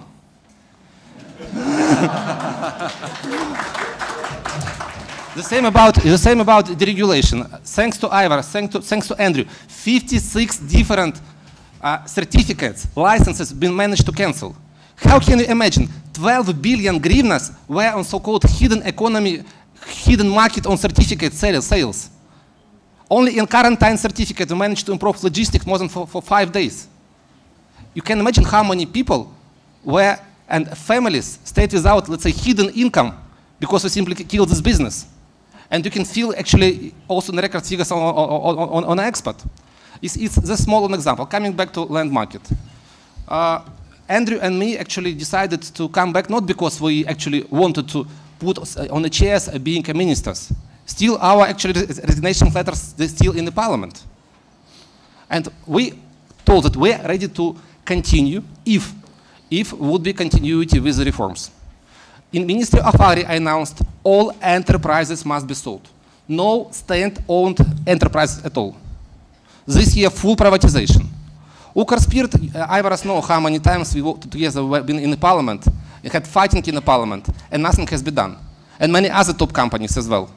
The same about deregulation. Thanks to Ivar, thanks to Andrew, 56 different certificates, licenses been managed to cancel. How can you imagine 12 billion hryvnias were on so-called hidden economy, hidden market on certificate sales? Only in quarantine certificate we managed to improve logistics more than for 5 days. you can imagine how many people were and families stayed without, let's say, hidden income because we simply killed this business. And you can feel actually also the record figures on export. It's the small example. Coming back to land market. Andrew and me actually decided to come back not because we actually wanted to put on the chairs being ministers. Still, our actually resignation letters, they're still in the parliament. And we told that we're ready to continue if would be continuity with the reforms. In Ministry of Agri, I announced all enterprises must be sold. No state-owned enterprises at all. This year, full privatization. Ukrspirt, I know how many times we worked together, we've been in the parliament, we had fighting in the parliament, and nothing has been done. And many other top companies as well.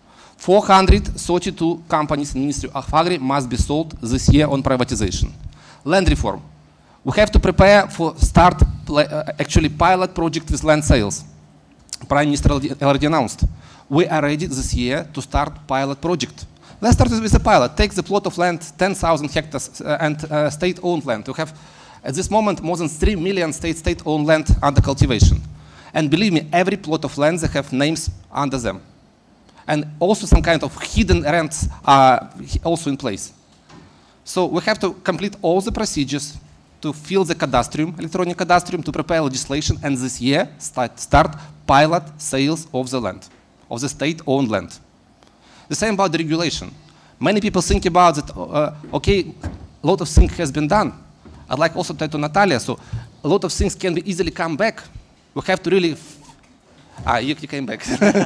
432 companies in Ministry of Agri must be sold this year on privatization. Land reform. We have to prepare for start actually pilot project with land sales. Prime Minister already announced. We are ready this year to start pilot project. Let's start with the pilot. Take the plot of land, 10,000 hectares and state-owned land. We have at this moment more than 3 million state-owned land under cultivation. And believe me, every plot of land, they have names under them. And also some kind of hidden rents are also in place. So we have to complete all the procedures to fill the cadastrium, electronic cadastrium, to prepare legislation, and this year start pilot sales of the land, of the state-owned land. The same about the regulation. Many people think about that, okay, a lot of things has been done. I'd like also to tell to Natalia, so a lot of things can be easily come back. We have to really, you came back.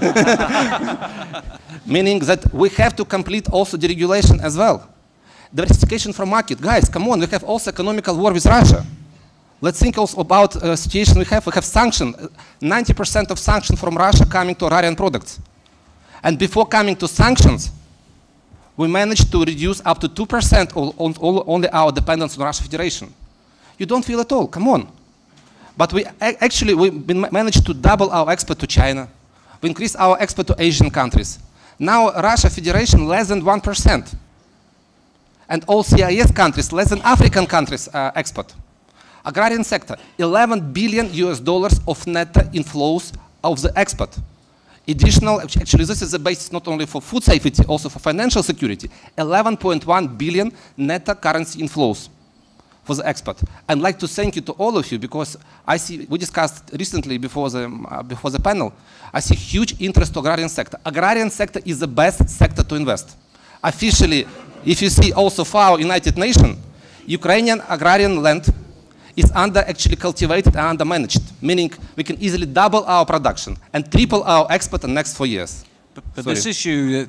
Meaning that we have to complete also the regulation as well. Diversification from market. Guys, come on, we have also economical war with Russia. Let's think also about the situation we have. We have sanctions, 90% of sanctions from Russia coming to agrarian products. And before coming to sanctions, we managed to reduce up to 2% only our dependence on Russian Federation. You don't feel at all, come on. But we managed to double our export to China. We increased our export to Asian countries. Now Russia Federation less than 1%. And all CIS countries, less than African countries export. Agrarian sector, $11 billion of net inflows of the export. Additional, actually this is the basis not only for food safety, also for financial security, 11.1 billion net currency inflows for the export. I'd like to thank you to all of you because I see, we discussed recently before the panel, I see huge interest to agrarian sector. Agrarian sector is the best sector to invest. Officially, if you see also for our United Nations, Ukrainian agrarian land is actually cultivated and under managed, meaning we can easily double our production and triple our export in the next 4 years. But this issue...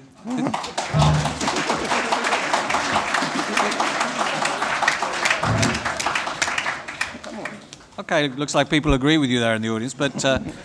Okay, looks like people agree with you there in the audience, but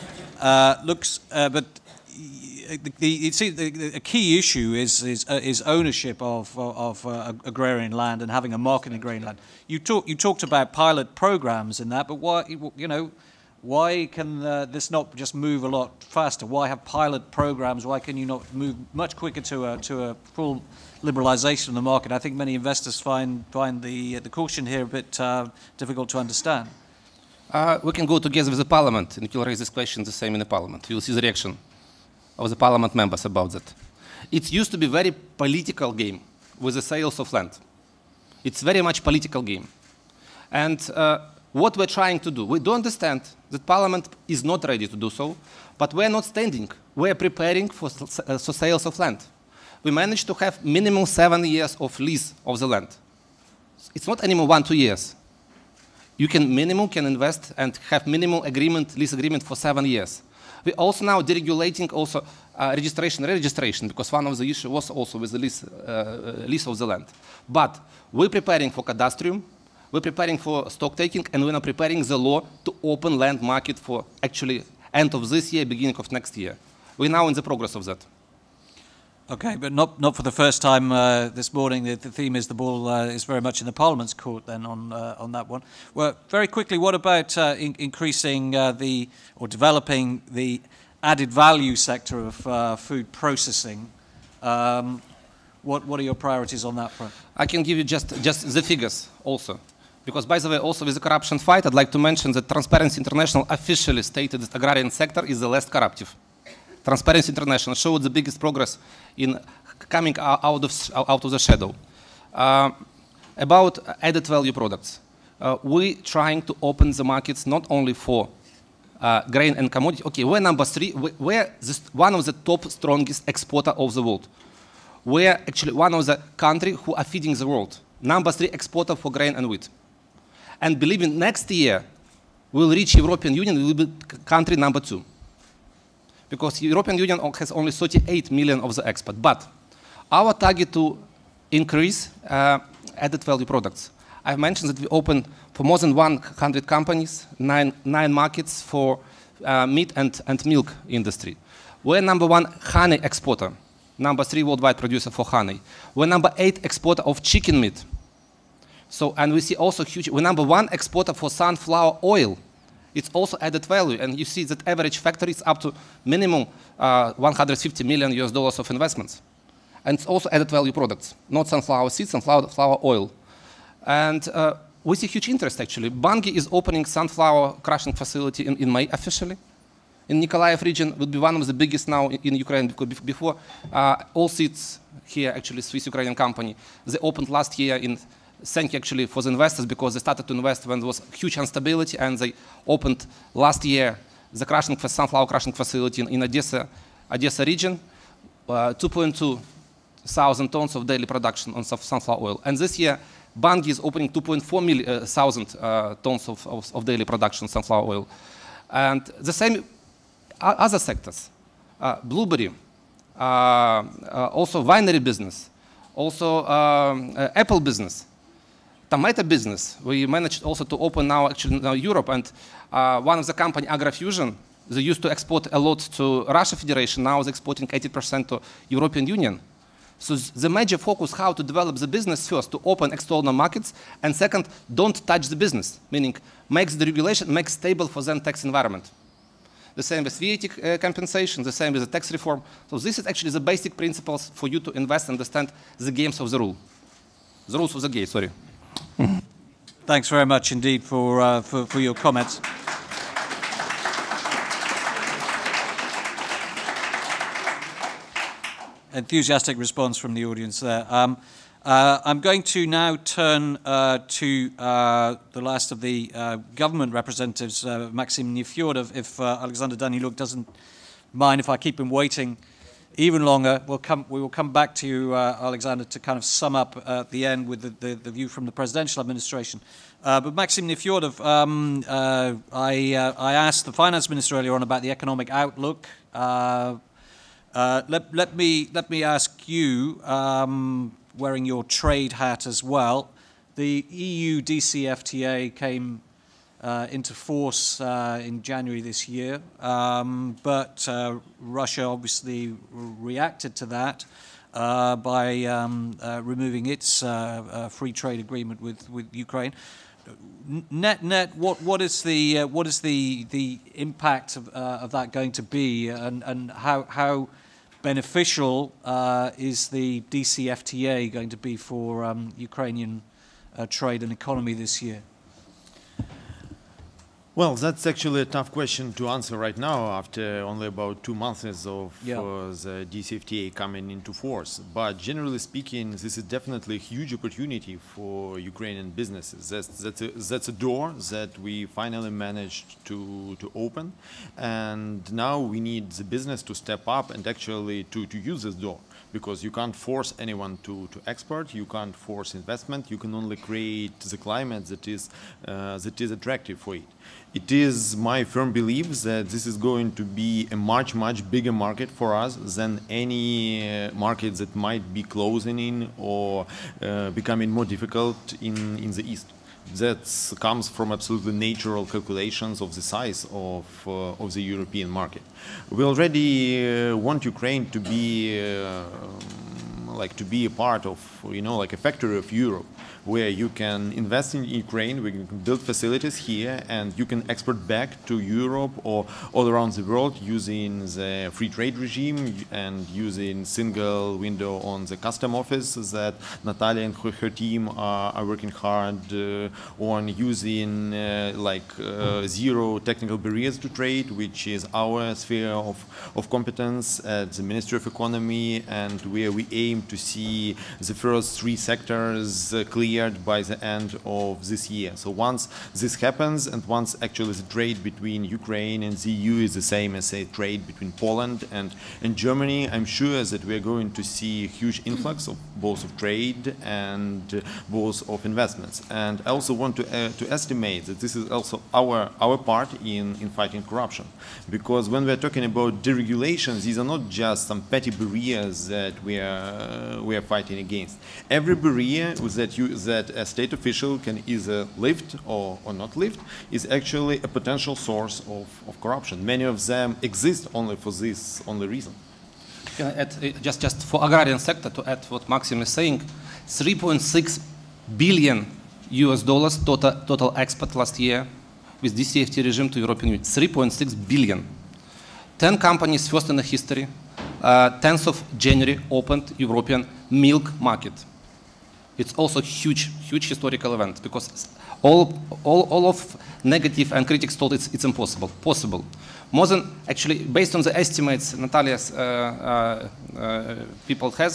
a key issue is ownership of agrarian land and having a market in agrarian land. You talked about pilot programs in that, but why can this not just move a lot faster? Why have pilot programs? Why can you not move much quicker to a full liberalization of the market? I think many investors find the caution here a bit difficult to understand. We can go together with the parliament and you'll raise this question the same in the parliament. You'll see the reaction of the parliament members about that. It used to be a very political game with the sales of land. It's very much political game. And what we're trying to do, we do understand that parliament is not ready to do so, but we're not standing. We're preparing for sales of land. We managed to have minimum 7 years of lease of the land. It's not anymore 1-2 years. You can invest and have minimum lease agreement for 7 years. We also now deregulating also registration, because one of the issues was also with the lease of the land. But we're preparing for cadastrium, we're preparing for stock taking, and we're now preparing the law to open land market for actually end of this year, beginning of next year. We're now in the progress of that. Okay, but not for the first time this morning. The theme is the ball is very much in the Parliament's court then on that one. Well, very quickly, what about increasing or developing the added value sector of food processing? What are your priorities on that front? I can give you just the figures also. Because, by the way, also with the corruption fight, I'd like to mention that Transparency International officially stated that agrarian sector is the less corruptive. Transparency International showed the biggest progress in coming out of the shadow. About added value products, we're trying to open the markets not only for grain and commodity. Okay, we're number 3. We're one of the top strongest exporter of the world. We're actually one of the countries who are feeding the world. Number 3 exporter for grain and wheat. And believe me, next year we'll reach European Union, we will be country number 2. Because European Union has only 38 million of the export. But our target to increase added value products. I've mentioned that we opened for more than 100 companies, nine markets for meat and milk industry. We're number 1 honey exporter, number 3 worldwide producer for honey. We're number 8 exporter of chicken meat. So, and we see also huge, we're number 1 exporter for sunflower oil. It's also added value, and you see that average factory is up to minimum $150 million US of investments. And it's also added value products, not sunflower seeds, sunflower oil. And we see huge interest actually. Bungie is opening sunflower crushing facility in May officially. In Nikolaev region will be one of the biggest now in Ukraine, because before all seeds here, actually Swiss Ukrainian company, they opened last year in, thank you actually for the investors, because they started to invest when there was huge instability, and they opened last year the sunflower crushing facility in Odessa region, 2.2 thousand tons of daily production on sunflower oil. And this year, Bungie is opening 2.4 thousand tons of daily production of sunflower oil. And the same other sectors, blueberry, also winery business, also apple business, tomato business. We managed also to open now actually now Europe, and one of the company, AgriFusion, they used to export a lot to Russia Federation, now is exporting 80% to European Union. So the major focus how to develop the business first, to open external markets, and second, don't touch the business, meaning makes the regulation, makes stable for them tax environment. The same with VAT compensation, the same with the tax reform. So this is actually the basic principles for you to invest and understand the games of the rule. The rules of the game, sorry. Thanks very much indeed for your comments. Enthusiastic response from the audience there. I'm going to now turn to the last of the government representatives, Maksym Nefyodov. If Oleksandr Danyliuk doesn't mind if I keep him waiting even longer, we will come back to you, Oleksandr, to kind of sum up at the end with the view from the presidential administration. But Maksym Nefyodov, I asked the finance minister earlier on about the economic outlook. Let me ask you, wearing your trade hat as well, the EU DCFTA came into force in January this year, but Russia obviously reacted to that by removing its free trade agreement with Ukraine. Net, what is the impact of that going to be, and how beneficial is the DCFTA going to be for Ukrainian trade and economy this year? Well, that's actually a tough question to answer right now after only about 2 months of the DCFTA coming into force. But generally speaking, this is definitely a huge opportunity for Ukrainian businesses. That's a door that we finally managed to open. And now we need the business to step up and actually to use this door. Because you can't force anyone to export, you can't force investment, you can only create the climate that is attractive for it. It is my firm belief that this is going to be a much bigger market for us than any market that might be closing in or becoming more difficult in the East. That comes from absolutely natural calculations of the size of the European market. We already want Ukraine to be like to be a part of, like a factory of Europe, where you can invest in Ukraine, we can build facilities here, and you can export back to Europe or all around the world using the free trade regime and using single window on the custom office that Natalie and her team are working hard on, using zero technical barriers to trade, which is our sphere of competence at the Ministry of Economy, and where we aim to see the first 3 sectors cleared by the end of this year. So once this happens, and once actually the trade between Ukraine and the EU is the same as a trade between Poland and Germany, I'm sure that we're going to see a huge influx of both of trade and both of investments. And I also want to estimate that this is also our part in fighting corruption, because when we're talking about deregulations, these are not just some petty barriers that we are fighting against. Every barrier that a state official can either lift or not lift is actually a potential source of corruption. Many of them exist only for this only reason. Can I add, just for agrarian sector, to add what Maksym is saying, 3.6 billion US dollars total export last year with DCFTA regime to European Union. 3.6 billion. 10 companies first in the history, 10th of January opened European milk market. It's also huge historical event, because all of negative and critics told it's impossible. Possible. More than, actually, based on the estimates Natalia's people has,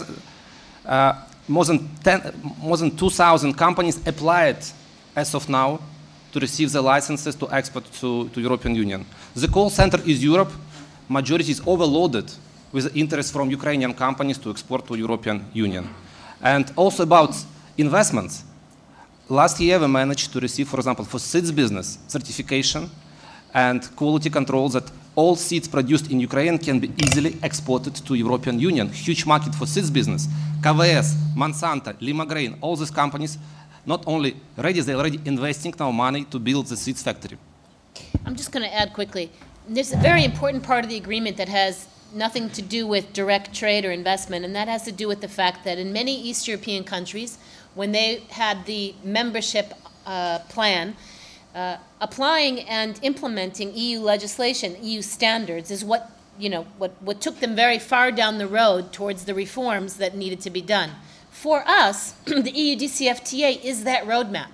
more than 2,000 companies applied as of now to receive the licenses to export to European Union. The call center is Europe. Majority is overloaded with interest from Ukrainian companies to export to European Union. And also about investments. Last year we managed to receive, for example, for seeds business certification and quality control that all seeds produced in Ukraine can be easily exported to European Union. Huge market for seeds business. KVS, Monsanto, Lima Grain, all these companies not only ready, they're already investing now money to build the seeds factory. I'm just going to add quickly. There's a very important part of the agreement that has nothing to do with direct trade or investment, and that has to do with the fact that in many East European countries, when they had the membership plan, applying and implementing EU legislation, EU standards, is what took them very far down the road towards the reforms that needed to be done. For us, the EU DCFTA is that roadmap.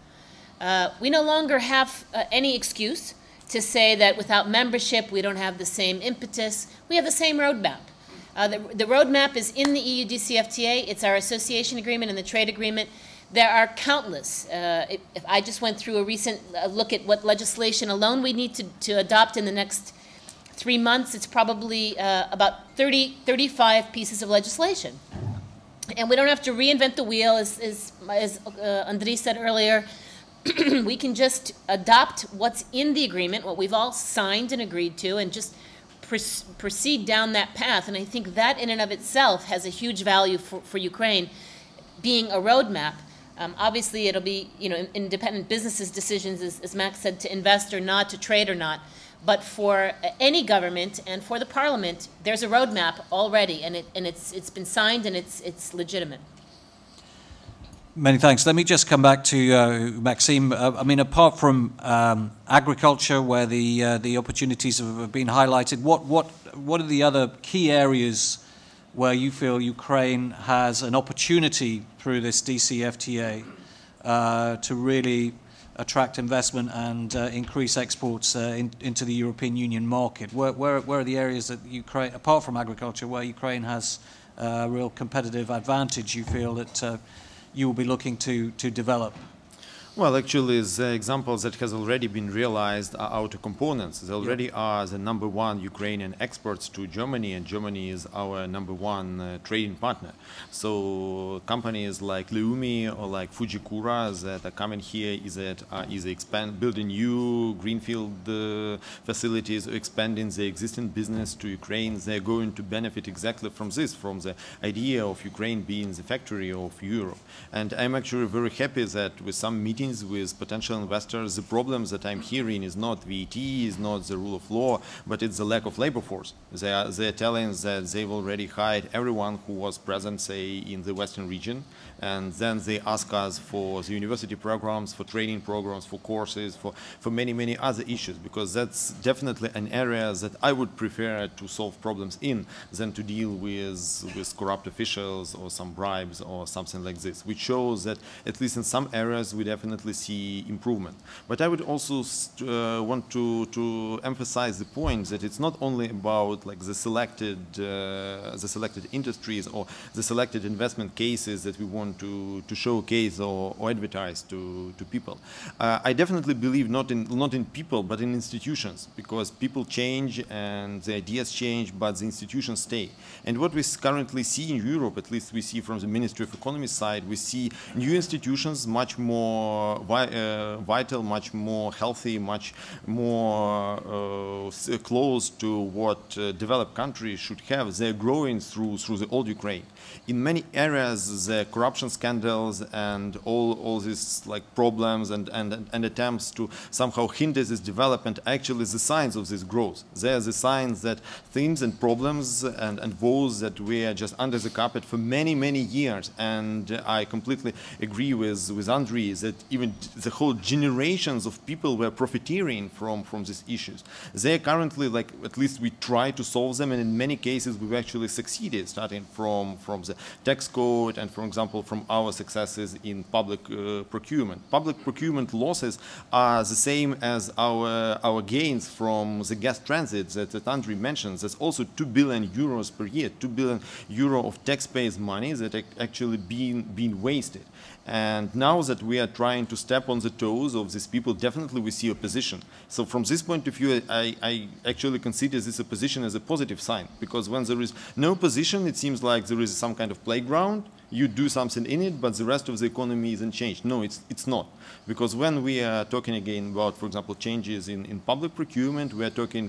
We no longer have any excuse to say that without membership we don't have the same impetus. We have the same roadmap. The roadmap is in the EU DCFTA. It's our association agreement and the trade agreement. There are countless. If I just went through a recent look at what legislation alone we need to adopt in the next 3 months, it's probably about 35 pieces of legislation. And we don't have to reinvent the wheel, as Andriy said earlier. We can just adopt what's in the agreement, what we've all signed and agreed to, and just proceed down that path. And I think that in and of itself has a huge value for Ukraine, being a roadmap. Obviously, it'll be independent businesses' decisions, as Max said, to invest or not, to trade or not. But for any government and for the parliament, there's a roadmap already, and it's been signed and it's legitimate. Many thanks. Let me just come back to Maksym. I mean, apart from agriculture, where the opportunities have been highlighted, what are the other key areas where you feel Ukraine has an opportunity through this DCFTA to really attract investment and increase exports into the European Union market? Where are the areas that Ukraine, apart from agriculture, where Ukraine has a real competitive advantage, you feel that you will be looking to develop? Well, actually, the examples that has already been realized are auto components. They already are the #1 Ukrainian exports to Germany, and Germany is our #1 trading partner. So companies like Leumi or like Fujikura that are coming here either building new greenfield facilities or expanding the existing business to Ukraine, they're going to benefit exactly from this, from the idea of Ukraine being the factory of Europe. And I'm actually very happy that with some meetings meetings with potential investors, the problems that I'm hearing is not VAT, is not the rule of law, but it's the lack of labor force. They're telling that they've already hired everyone who was present, say, in the Western region, and then they ask us for the university programs, for training programs, for courses, for many, many other issues, because that's definitely an area that I would prefer to solve problems in than to deal with corrupt officials or some bribes or something like this, which shows that at least in some areas we definitely see improvement. But I would also want to emphasize the point that it's not only about like the selected industries or the selected investment cases that we want to showcase or advertise to people. I definitely believe not in people but in institutions, because people change and the ideas change, but the institutions stay. And what we currently see in Europe, at least we see from the Ministry of Economy side, we see new institutions much more vital, much more healthy, much more close to what developed countries should have. They're growing through the old Ukraine. In many areas, the corruption scandals and all these like problems and attempts to somehow hinder this development actually is the signs of this growth. They are the signs that things and problems and woes that were just under the carpet for many, many years. And I completely agree with Andrii that even the whole generations of people were profiteering from these issues. They are currently, like, at least we try to solve them, and in many cases we've actually succeeded, starting from the tax code and, for example, from our successes in public procurement. Public procurement losses are the same as our gains from the gas transit that Andrii mentions. That's also 2 billion euros per year, 2 billion euro of taxpayers' money that are actually being wasted. And now that we are trying to step on the toes of these people, definitely we see opposition. So from this point of view, I actually consider this opposition as a positive sign, because when there is no opposition, it seems like there is some kind of playground. You do something in it, but the rest of the economy isn't changed. No, it's not. Because when we are talking again about, for example, changes in public procurement, we are talking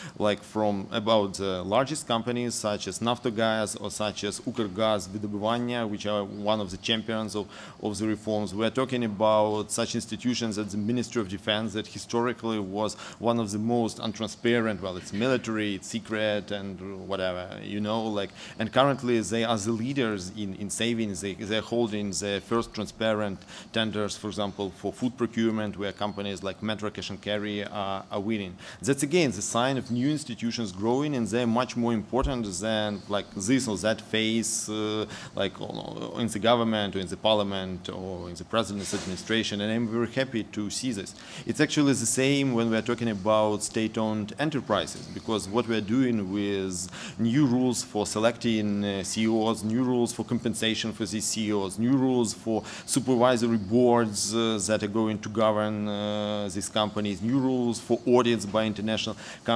about the largest companies such as Naftogaz or such as Agrarian, Vydobyvanya, which are one of the champions of the reforms. We are talking about such institutions as the Ministry of Defense that historically was one of the most untransparent. Well, it's military, it's secret, and whatever, you know, like. And currently, they are the leaders in savings. They're holding the first transparent tenders, for example, for food procurement, where companies like Metro Cash and Carry are winning. That's again the sign of new institutions growing, and they're much more important than like this or that phase, like in the government or in the parliament or in the president's administration. And I'm very happy to see this. It's actually the same when we're talking about state-owned enterprises, because what we're doing with new rules for selecting CEOs, new rules for compensation for these CEOs, new rules for supervisory boards that are going to govern these companies, new rules for audits by international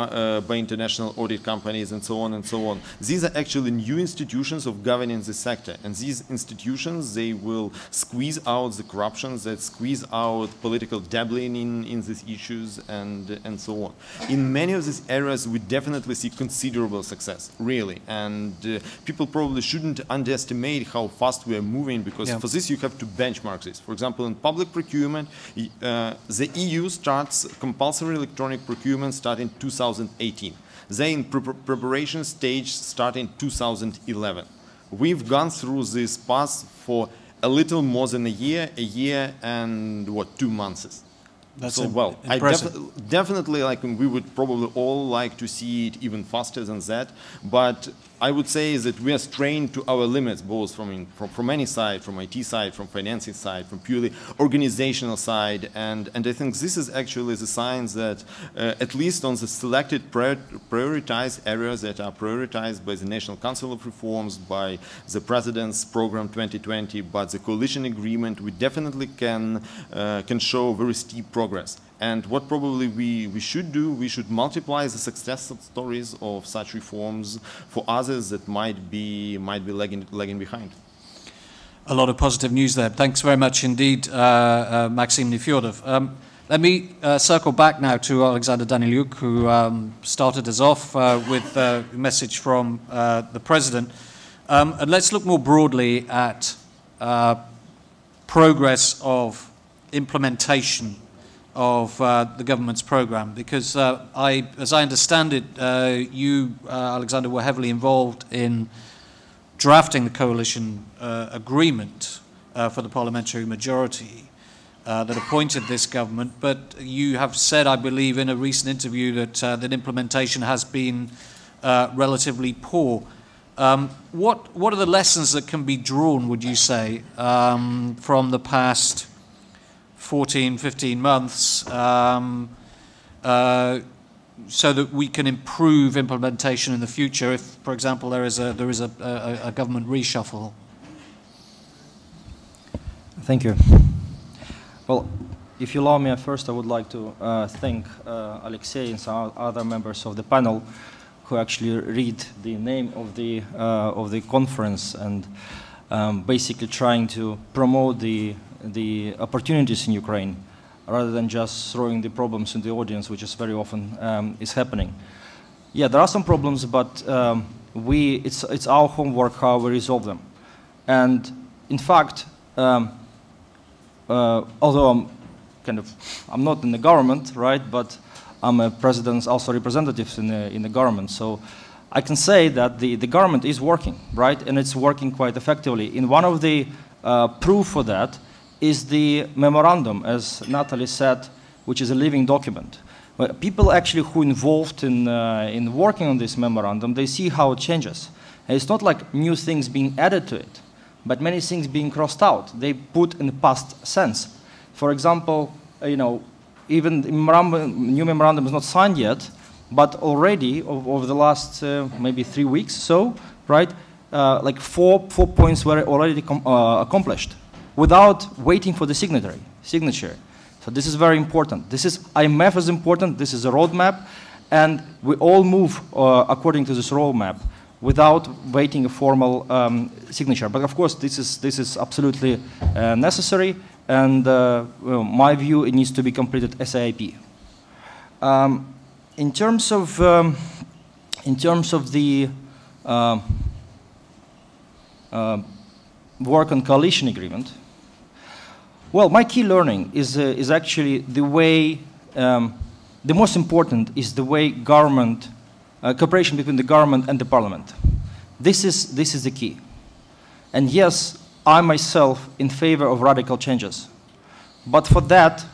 audit companies, and so on and so on. These are actually new institutions of governing the sector, and these institutions, they will squeeze out the corruption, that squeeze out political dabbling in these issues, and so on. In many of these areas, we definitely see considerable success, really, and people probably shouldn't underestimate how fast we are moving, because for this you have to benchmark this. For example, in public procurement, the EU starts compulsory electronic procurement starting 2018. They in preparation stage starting 2011. We've gone through this path for a little more than a year and what, 2 months. That's so well, impressive. I definitely like, we would probably all like to see it even faster than that, but I would say that we are strained to our limits, both from any side, from IT side, from financing side, from purely organizational side, and I think this is actually the signs that at least on the selected prioritized areas that are prioritized by the National Council of Reforms, by the President's Program 2020, but the coalition agreement, we definitely can show very steep progress. And what probably we should do, we should multiply the success stories of such reforms for others that might be lagging behind. A lot of positive news there. Thanks very much indeed, Maksym, Nefyodov. Let me circle back now to Oleksandr Danyliuk, who started us off with a message from the President. And let's look more broadly at progress of implementation of the government's program? Because as I understand it, you, Oleksandr, were heavily involved in drafting the coalition agreement for the parliamentary majority that appointed this government, but you have said, I believe, in a recent interview that that implementation has been relatively poor. What are the lessons that can be drawn, would you say, from the past 14, 15 months so that we can improve implementation in the future if, for example, there is a government reshuffle? Thank you. Well, if you allow me, first I would like to thank Oleksii and some other members of the panel who actually read the name of the conference and basically trying to promote the opportunities in Ukraine rather than just throwing the problems in the audience, which is very often is happening. Yeah, there are some problems, but it's our homework how we resolve them. And in fact, although I'm not in the government, right? But I'm a president, also representative in the government. So I can say that the government is working, right? And it's working quite effectively. In one of the proof for that is the memorandum, as Natalie said, which is a living document. But people actually who involved in working on this memorandum, they see how it changes. And it's not like new things being added to it, but many things being crossed out. They put in the past sense. For example, even the new memorandum is not signed yet, but already over the last maybe 3 weeks, so right, like four points were already accomplished without waiting for the signature. So this is very important. IMF is important. This is a roadmap, and we all move according to this roadmap without waiting a formal signature. But of course, this is absolutely necessary, and my view, it needs to be completed ASAP. In terms of the work on coalition agreement, well, my key learning is actually the way. The most important is the way government. Cooperation between the government and the parliament. This is the key. And yes, I myself in favor of radical changes. But for that,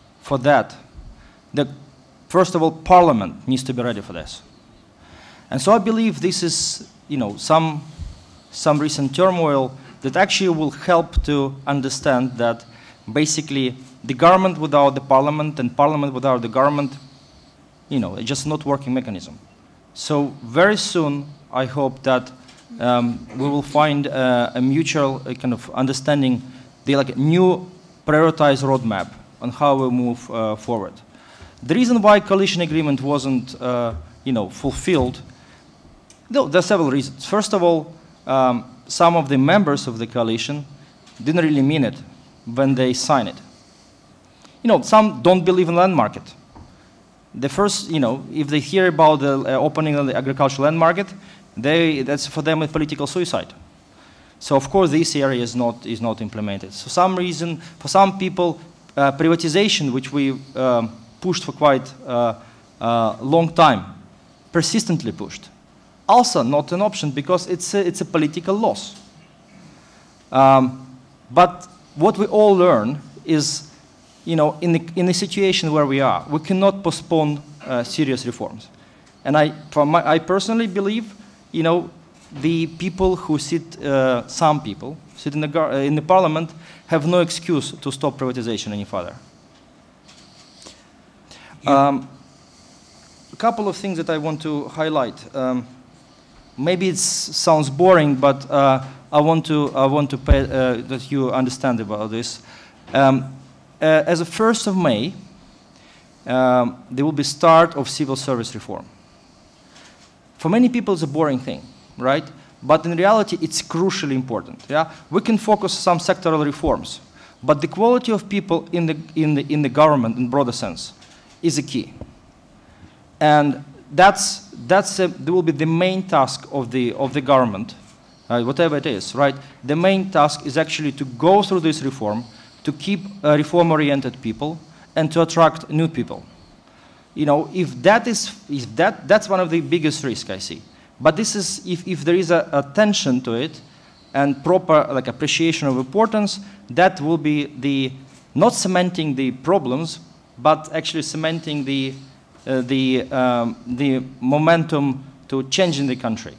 first of all, parliament needs to be ready for this. And so I believe this is, some recent turmoil that actually will help to understand that basically the government without the parliament and parliament without the government, it's just not working mechanism. So very soon, I hope that we will find a mutual kind of understanding, a new prioritized roadmap on how we move forward. The reason why coalition agreement wasn't, fulfilled, there are several reasons. First of all, some of the members of the coalition didn't really mean it when they signed it. Some don't believe in land market. The first, if they hear about the opening of the agricultural land market, that's for them a political suicide. So of course this area is not implemented. So for some people, privatization, which we pushed for quite a long time, persistently pushed, also not an option because it's a political loss. But what we all learn is, in the situation where we are, we cannot postpone serious reforms. And I personally believe, the people who some people sit in the parliament have no excuse to stop privatization any further. A couple of things that I want to highlight. Maybe it sounds boring, but I want to pay, that you understand about this. As of 1st of May, there will be start of civil service reform. For many people, it's a boring thing, right? But in reality, it's crucially important. Yeah, we can focus on some sectoral reforms, but the quality of people in the government, in broader sense, is a key. And there will be the main task of the government, whatever it is, right? The main task is actually to go through this reform, to keep reform-oriented people and to attract new people. You know, that's one of the biggest risks I see. But this is, if there is a attention to it and proper like appreciation of importance, that will be the, not cementing the problems, but actually cementing the momentum to change in the country.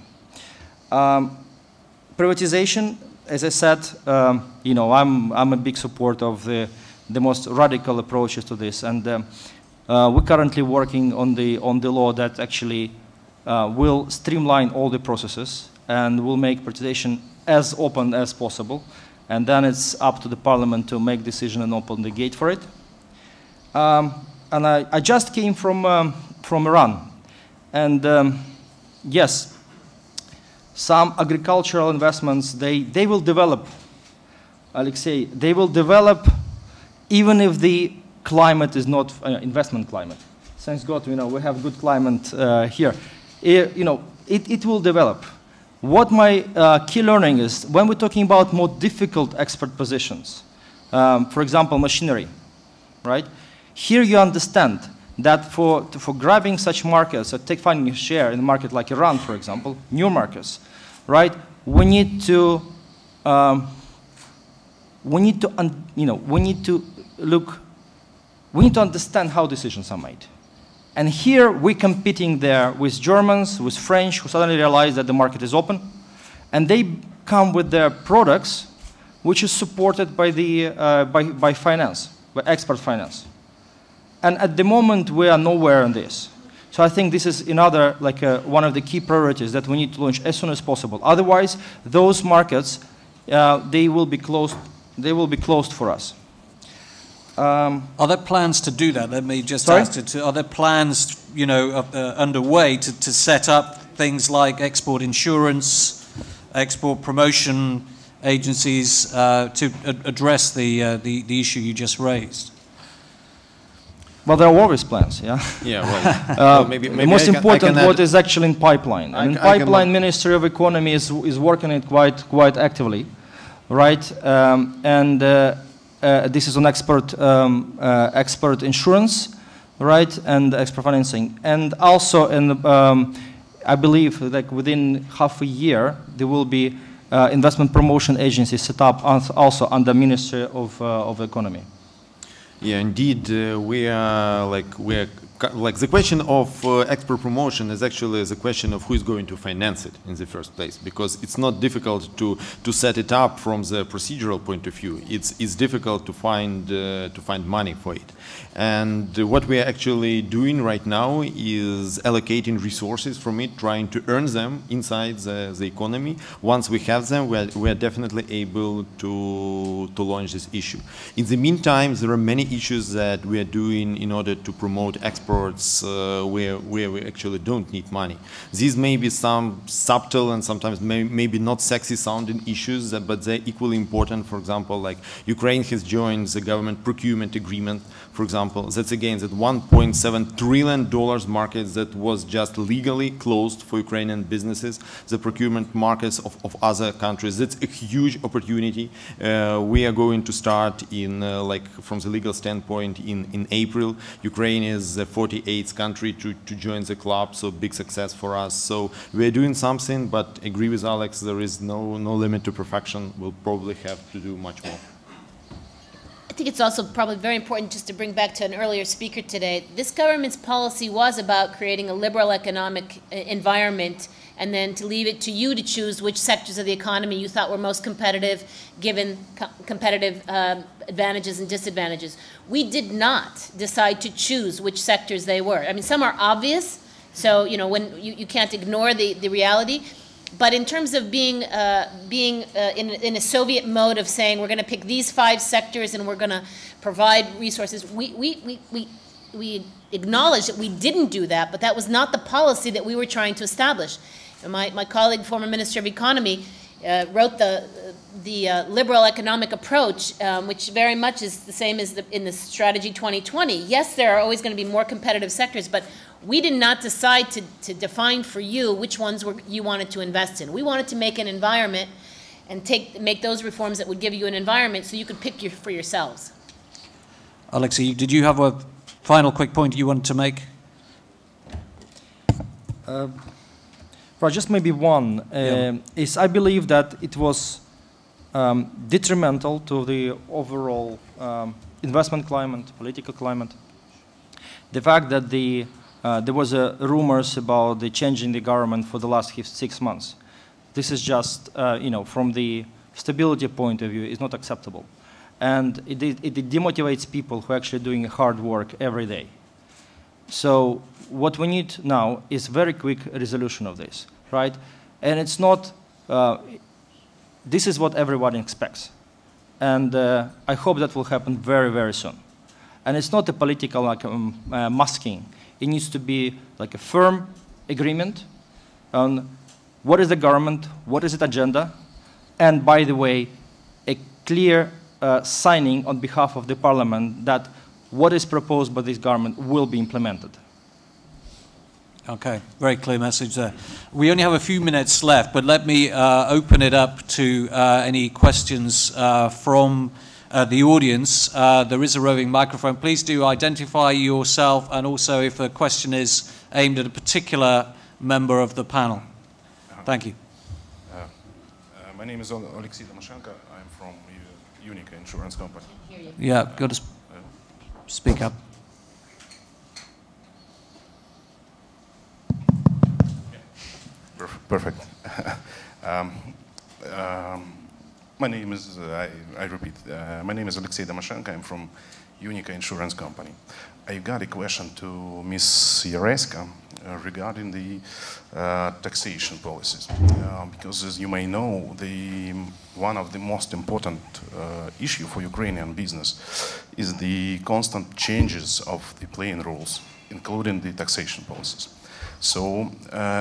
Privatization, as I said, you know, I'm a big supporter of the most radical approaches to this, and we're currently working on the law that actually will streamline all the processes and will make privatization as open as possible, and then it's up to the parliament to make decision and open the gate for it. And I just came from Iran, and yes, some agricultural investments, they will develop, Oleksii, they will develop even if the climate is not investment climate. Thanks God, you know, we have good climate here. You know, it will develop. What my key learning is, when we're talking about more difficult expert positions, for example, machinery, right? Here you understand that for grabbing such markets, or finding a share in a market like Iran, for example, new markets, right? We need to understand how decisions are made. And here we're competing there with Germans, with French, who suddenly realize that the market is open, and they come with their products, which is supported by the by finance, by expert finance. And at the moment, we are nowhere in this. So I think this is another, like one of the key priorities that we need to launch as soon as possible. Otherwise, those markets, they will be closed. They will be closed for us. Are there plans to do that? Let me just ask it. Are there plans, you know, underway to set up things like export insurance, export promotion agencies to address the issue you just raised? Well, there are always plans, yeah. Yeah, well, maybe the most important, what is actually in pipeline. I mean, pipeline Ministry of Economy is working it quite actively, right? This is on expert insurance, right, and expert financing, and also in I believe like within half a year there will be investment promotion agency set up also under Ministry of Economy. Yeah, indeed, we are like the question of export promotion is actually the question of who is going to finance it in the first place, because it's not difficult to set it up from the procedural point of view. It's difficult to find money for it. And what we are actually doing right now is allocating resources from it, trying to earn them inside the economy. Once we have them, we are definitely able to launch this issue. In the meantime, there are many issues that we are doing in order to promote exports where we actually don't need money. These may be some subtle and sometimes maybe not sexy sounding issues, but they're equally important. For example, like Ukraine has joined the government procurement agreement, for example. That's again that $1.7 trillion market that was just legally closed for Ukrainian businesses, the procurement markets of other countries. That's a huge opportunity. We are going to start in, like from the legal standpoint, in April. Ukraine is the 48th country to join the club, so big success for us. So we're doing something, but agree with Alex, there is no limit to perfection. We'll probably have to do much more. I think it's also probably very important just to bring back to an earlier speaker today. This government's policy was about creating a liberal economic environment and then to leave it to you to choose which sectors of the economy you thought were most competitive given competitive advantages and disadvantages. We did not decide to choose which sectors they were. I mean, some are obvious, so you know when you can't ignore the reality. But in terms of being in a Soviet mode of saying we're going to pick these 5 sectors and we're going to provide resources, we acknowledge that we didn't do that, but that was not the policy that we were trying to establish. And my colleague, former Minister of Economy, wrote the liberal economic approach, which very much is the same as in the Strategy 2020. Yes, there are always going to be more competitive sectors, but we did not decide to define for you which ones you wanted to invest in. We wanted to make an environment and make those reforms that would give you an environment so you could pick for yourselves. Oleksii, did you have a final quick point you wanted to make? Right, just maybe one. Is I believe that it was detrimental to the overall investment climate, political climate. The fact that there was rumors about the change in the government for the last 6 months. This is just, from the stability point of view, is not acceptable. And it demotivates people who are actually doing hard work every day. So what we need now is very quick resolution of this, right? And it's not, this is what everyone expects. And I hope that will happen very, very soon. And it's not a political masking. It needs to be like a firm agreement on what is the government, what is its agenda, and by the way, a clear signing on behalf of the parliament that what is proposed by this government will be implemented. Okay, very clear message there. We only have a few minutes left, but let me open it up to any questions from the audience. There is a roving microphone. Please do identify yourself, and also if a question is aimed at a particular member of the panel. Thank you. My name is Oleksii. I'm from Unica Insurance Company. Yeah, got to speak up. Perfect. My name is, I repeat, my name is Oleksii Damoshenko. I'm from Unica Insurance Company. I got a question to Ms. Jaresko regarding the taxation policies. Because as you may know, one of the most important issue for Ukrainian business is the constant changes of the playing rules, including the taxation policies. So,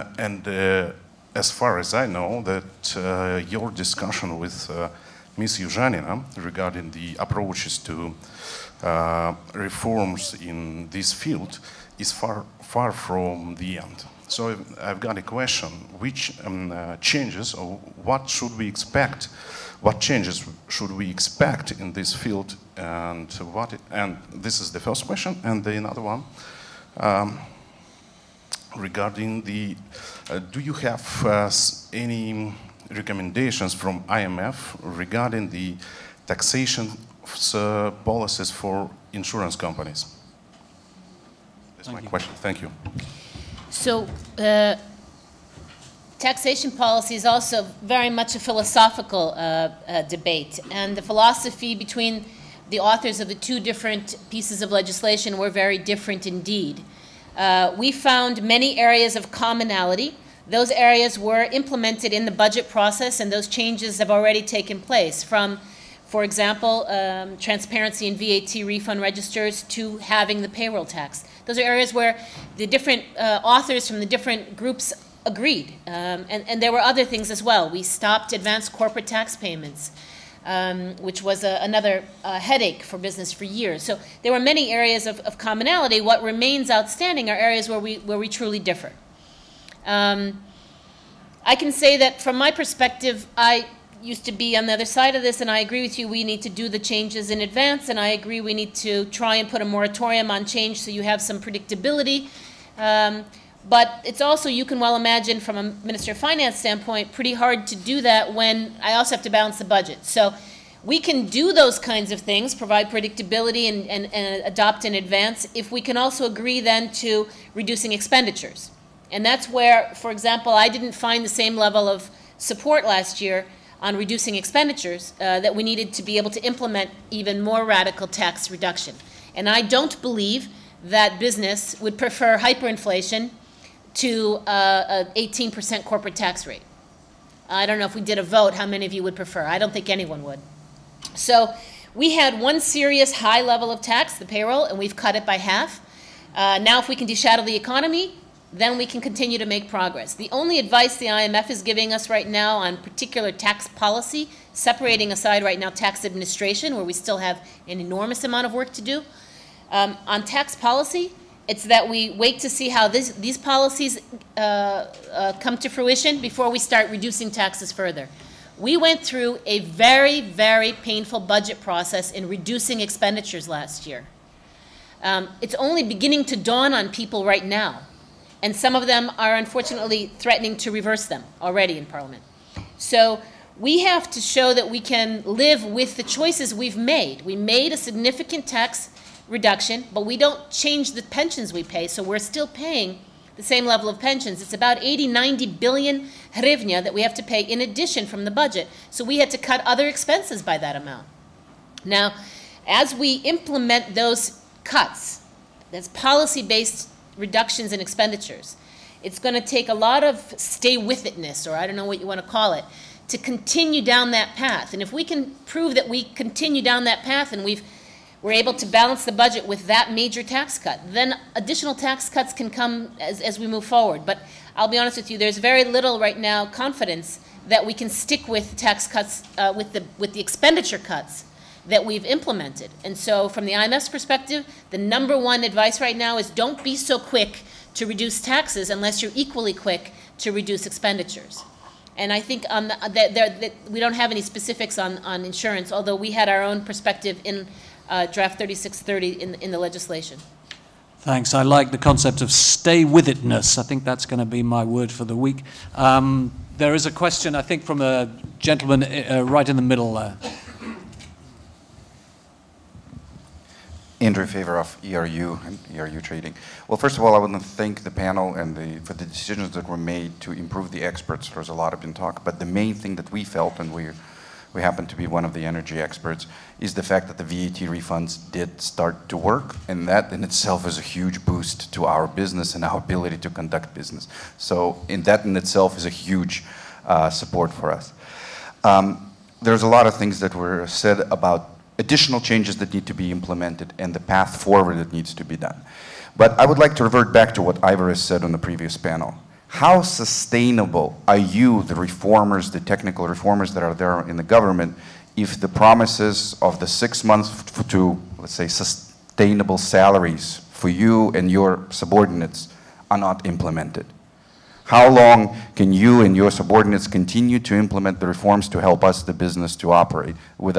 as far as I know, that your discussion with Ms. Yuzhanina regarding the approaches to reforms in this field is far from the end. So I've got a question: which changes, or what should we expect? What changes should we expect in this field? And this is the first question. And the another one. Regarding the, do you have any recommendations from IMF regarding the taxation policies for insurance companies? That's my question. Thank you. So, taxation policy is also very much a philosophical debate, and the philosophy between the authors of the two different pieces of legislation were very different indeed. We found many areas of commonality. Those areas were implemented in the budget process, and those changes have already taken place, from, for example, transparency in VAT refund registers to having the payroll tax. Those are areas where the different authors from the different groups agreed. And there were other things as well. We stopped advanced corporate tax payments, which was another headache for business for years. So there were many areas of commonality. What remains outstanding are areas where we truly differ. I can say that from my perspective, I used to be on the other side of this, and I agree with you, we need to do the changes in advance, and I agree we need to try and put a moratorium on change so you have some predictability. But it's also, you can well imagine from a Minister of Finance standpoint, pretty hard to do that when I also have to balance the budget. So we can do those kinds of things, provide predictability and adopt in advance, if we can also agree then to reducing expenditures. And that's where, for example, I didn't find the same level of support last year on reducing expenditures that we needed to be able to implement even more radical tax reduction. And I don't believe that business would prefer hyperinflation to an 18% corporate tax rate. I don't know if we did a vote how many of you would prefer. I don't think anyone would. So we had one serious high level of tax, the payroll, and we've cut it by half. Now if we can deshadow the economy, then we can continue to make progress. The only advice the IMF is giving us right now on particular tax policy, separating aside right now tax administration, where we still have an enormous amount of work to do, on tax policy, it's that we wait to see how these policies come to fruition before we start reducing taxes further. We went through a very, very painful budget process in reducing expenditures last year. It's only beginning to dawn on people right now, and some of them are unfortunately threatening to reverse them already in Parliament. So we have to show that we can live with the choices we've made. We made a significant tax reduction, but we don't change the pensions we pay, so we're still paying the same level of pensions. It's about 80-90 billion hryvnia that we have to pay in addition from the budget. So we had to cut other expenses by that amount. Now, as we implement those cuts, that's policy-based reductions in expenditures, it's going to take a lot of stay-with-itness, or I don't know what you want to call it, to continue down that path. And if we can prove that we continue down that path and we're able to balance the budget with that major tax cut, then additional tax cuts can come as we move forward. But I'll be honest with you, there's very little right now confidence that we can stick with tax cuts, with the expenditure cuts that we've implemented. And so from the IMF's perspective, the #1 advice right now is don't be so quick to reduce taxes unless you're equally quick to reduce expenditures. And I think that we don't have any specifics on insurance, although we had our own perspective in draft 3630 in the legislation. Thanks. I like the concept of stay-with-itness. I think that's going to be my word for the week. There is a question, I think, from a gentleman right in the middle there. Andriy, favor of ERU and ERU trading. Well, first of all, I want to thank the panel and for the decisions that were made to improve the experts. There's a lot of been talk, but the main thing that we felt, and we happen to be one of the energy experts, is the fact that the VAT refunds did start to work, and that in itself is a huge boost to our business and our ability to conduct business. So that in itself is a huge support for us. There's a lot of things that were said about additional changes that need to be implemented and the path forward that needs to be done. But I would like to revert back to what Ivor has said on the previous panel. How sustainable are you, the reformers, the technical reformers that are there in the government, if the promises of the 6 months to, let's say, sustainable salaries for you and your subordinates are not implemented? How long can you and your subordinates continue to implement the reforms to help us, the business, to operate with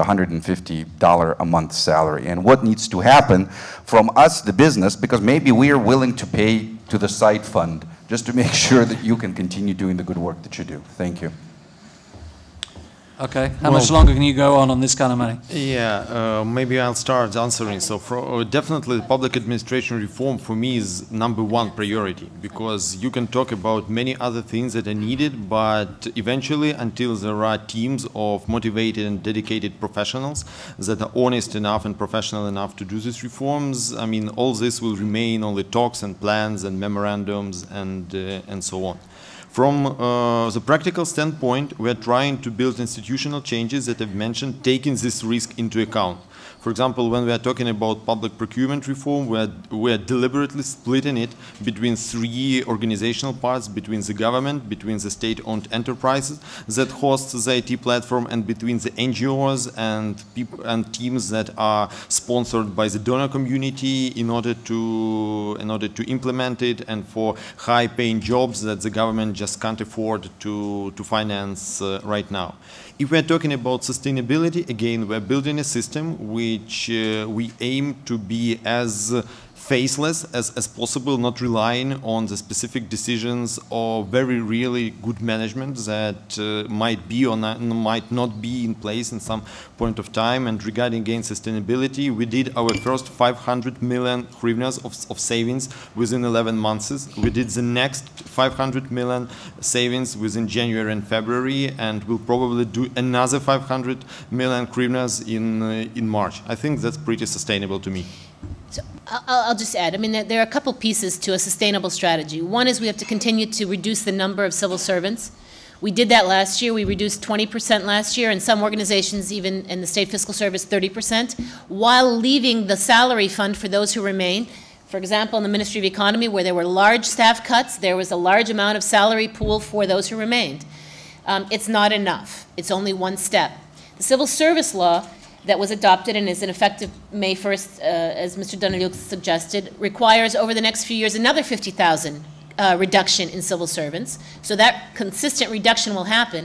$150 a month salary? And what needs to happen from us, the business, because maybe we are willing to pay to the side fund just to make sure that you can continue doing the good work that you do. Thank you. Okay, how much longer can you go on this kind of money? Yeah, maybe I'll start answering. So definitely public administration reform for me is #1 priority, because you can talk about many other things that are needed, but eventually until there are teams of motivated and dedicated professionals that are honest enough and professional enough to do these reforms, I mean, all this will remain only talks and plans and memorandums and so on. From the practical standpoint, we are trying to build institutional changes that I've mentioned, taking this risk into account. For example, when we are talking about public procurement reform, we are deliberately splitting it between 3 organizational parts, between the government, between the state-owned enterprises that host the IT platform, and between the NGOs and teams that are sponsored by the donor community in order to implement it, and for high-paying jobs that the government just can't afford to finance right now. If we're talking about sustainability, again, we're building a system which we aim to be as faceless as possible, not relying on the specific decisions or very really good management that might be or might not be in place in some point of time. And regarding again sustainability, we did our first 500 million hryvnias of savings within 11 months. We did the next 500 million savings within January and February, and we'll probably do another 500 million hryvnias in March. I think that's pretty sustainable to me. So I'll just add, I mean, there are a couple pieces to a sustainable strategy. One is we have to continue to reduce the number of civil servants. We did that last year. We reduced 20% last year, and some organizations, even in the State Fiscal Service, 30%, while leaving the salary fund for those who remain. For example, in the Ministry of Economy, where there were large staff cuts, there was a large amount of salary pool for those who remained. It's not enough. It's only one step. The civil service law that was adopted and is in effective May 1st, as Mr. Danyliuk suggested, requires over the next few years another 50,000 reduction in civil servants. So that consistent reduction will happen.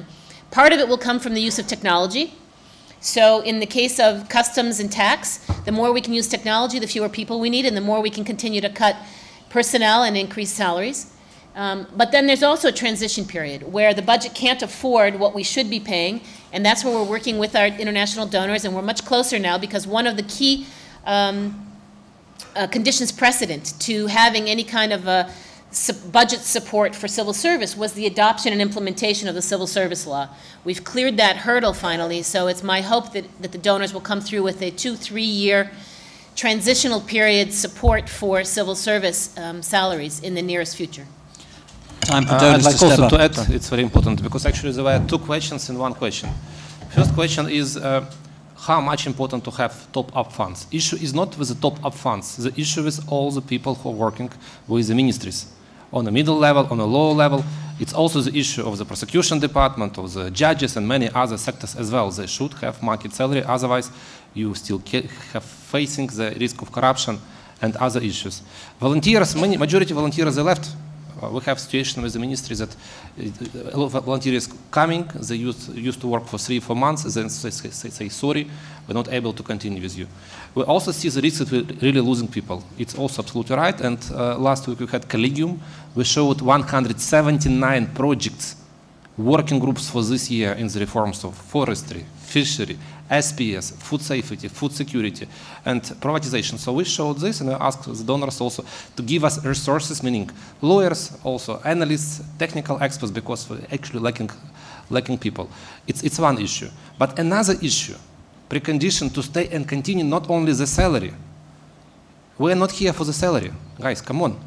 Part of it will come from the use of technology. So in the case of customs and tax, the more we can use technology, the fewer people we need, and the more we can continue to cut personnel and increase salaries. But then there's also a transition period where the budget can't afford what we should be paying, and that's where we're working with our international donors, and we're much closer now because one of the key conditions precedent to having any kind of budget support for civil service was the adoption and implementation of the civil service law. We've cleared that hurdle finally, so it's my hope that the donors will come through with a 2-3 year transitional period support for civil service salaries in the nearest future. Time for donors I'd like to step also up. to add, it's very important, because actually there were 2 questions in 1 question. First question is how much important to have top-up funds. Issue is not with the top-up funds. The issue is all the people who are working with the ministries. On the middle level, on a lower level, it's also the issue of the prosecution department, of the judges and many other sectors as well. They should have market salary, otherwise you still have facing the risk of corruption and other issues. Volunteers, majority volunteers, they left. We have situation with the ministry that a lot of volunteers coming, they used to work for 3-4 months, then they say sorry, we're not able to continue with you. We also see the risk that we're really losing people. It's also absolutely right, and last week we had Collegium. We showed 179 projects, working groups for this year in the reforms of forestry, fishery, SPS, food safety, food security, and privatization. So we showed this, and I asked the donors also to give us resources, meaning lawyers, also analysts, technical experts, because we're actually lacking people. It's one issue. But another issue, precondition to stay and continue, not only the salary. We're not here for the salary. Guys, come on.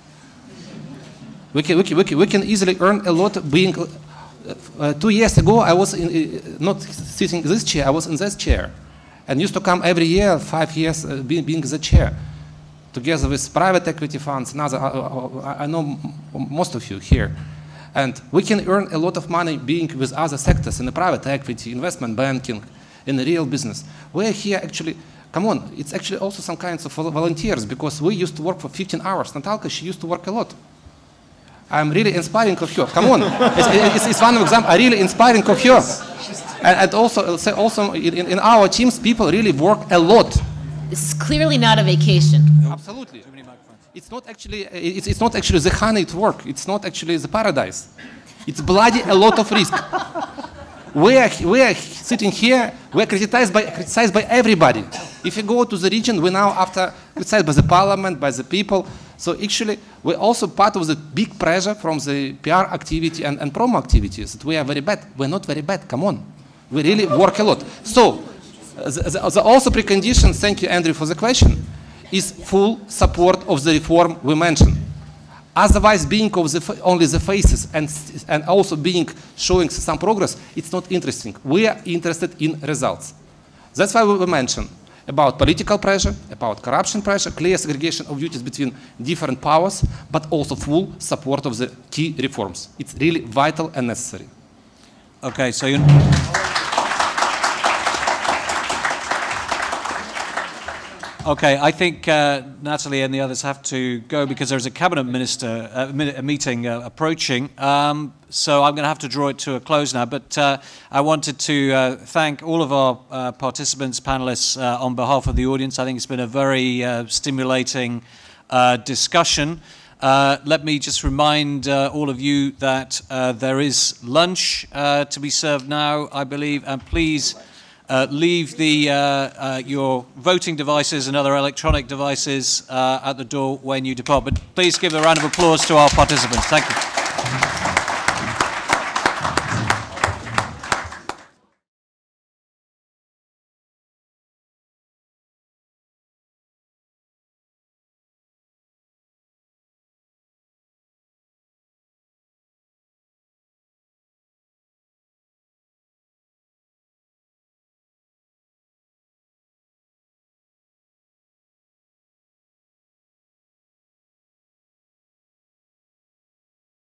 We can easily earn a lot being... 2 years ago, I was not sitting in this chair, I was in this chair. And used to come every year, 5 years, being the chair. Together with private equity funds and other, I know most of you here. And we can earn a lot of money being with other sectors in the private equity, investment banking, in the real business. We're here actually, come on, it's actually also some kinds of volunteers, because we used to work for 15 hours. Natalie, she used to work a lot. I'm really inspiring of her. Come on, it's one example. I'm really inspiring of her. And also in our teams, people really work a lot. This is clearly not a vacation. Absolutely. It's not actually. It's not actually the honey at work. It's not actually the paradise. It's bloody a lot of risk. We are sitting here. We are criticized by everybody. If you go to the region, we now after criticized by the parliament, by the people. So actually, we're also part of the big pressure from the PR activity and promo activities. That we are very bad. We're not very bad. Come on, we really work a lot. So the also precondition. Thank you, Andrew, for the question. Is full support of the reform we mentioned. Otherwise, being of only the faces and also being showing some progress, it's not interesting. We are interested in results. That's why we mentioned about political pressure, about corruption pressure, clear segregation of duties between different powers, but also full support of the key reforms. It's really vital and necessary. Okay, so you. Okay, I think Natalie and the others have to go because there's a cabinet minister meeting approaching. So I'm going to have to draw it to a close now. But I wanted to thank all of our participants, panelists, on behalf of the audience. I think it's been a very stimulating discussion. Let me just remind all of you that there is lunch to be served now, I believe, and please leave your voting devices and other electronic devices at the door when you depart. But please give a round of applause to our participants. Thank you.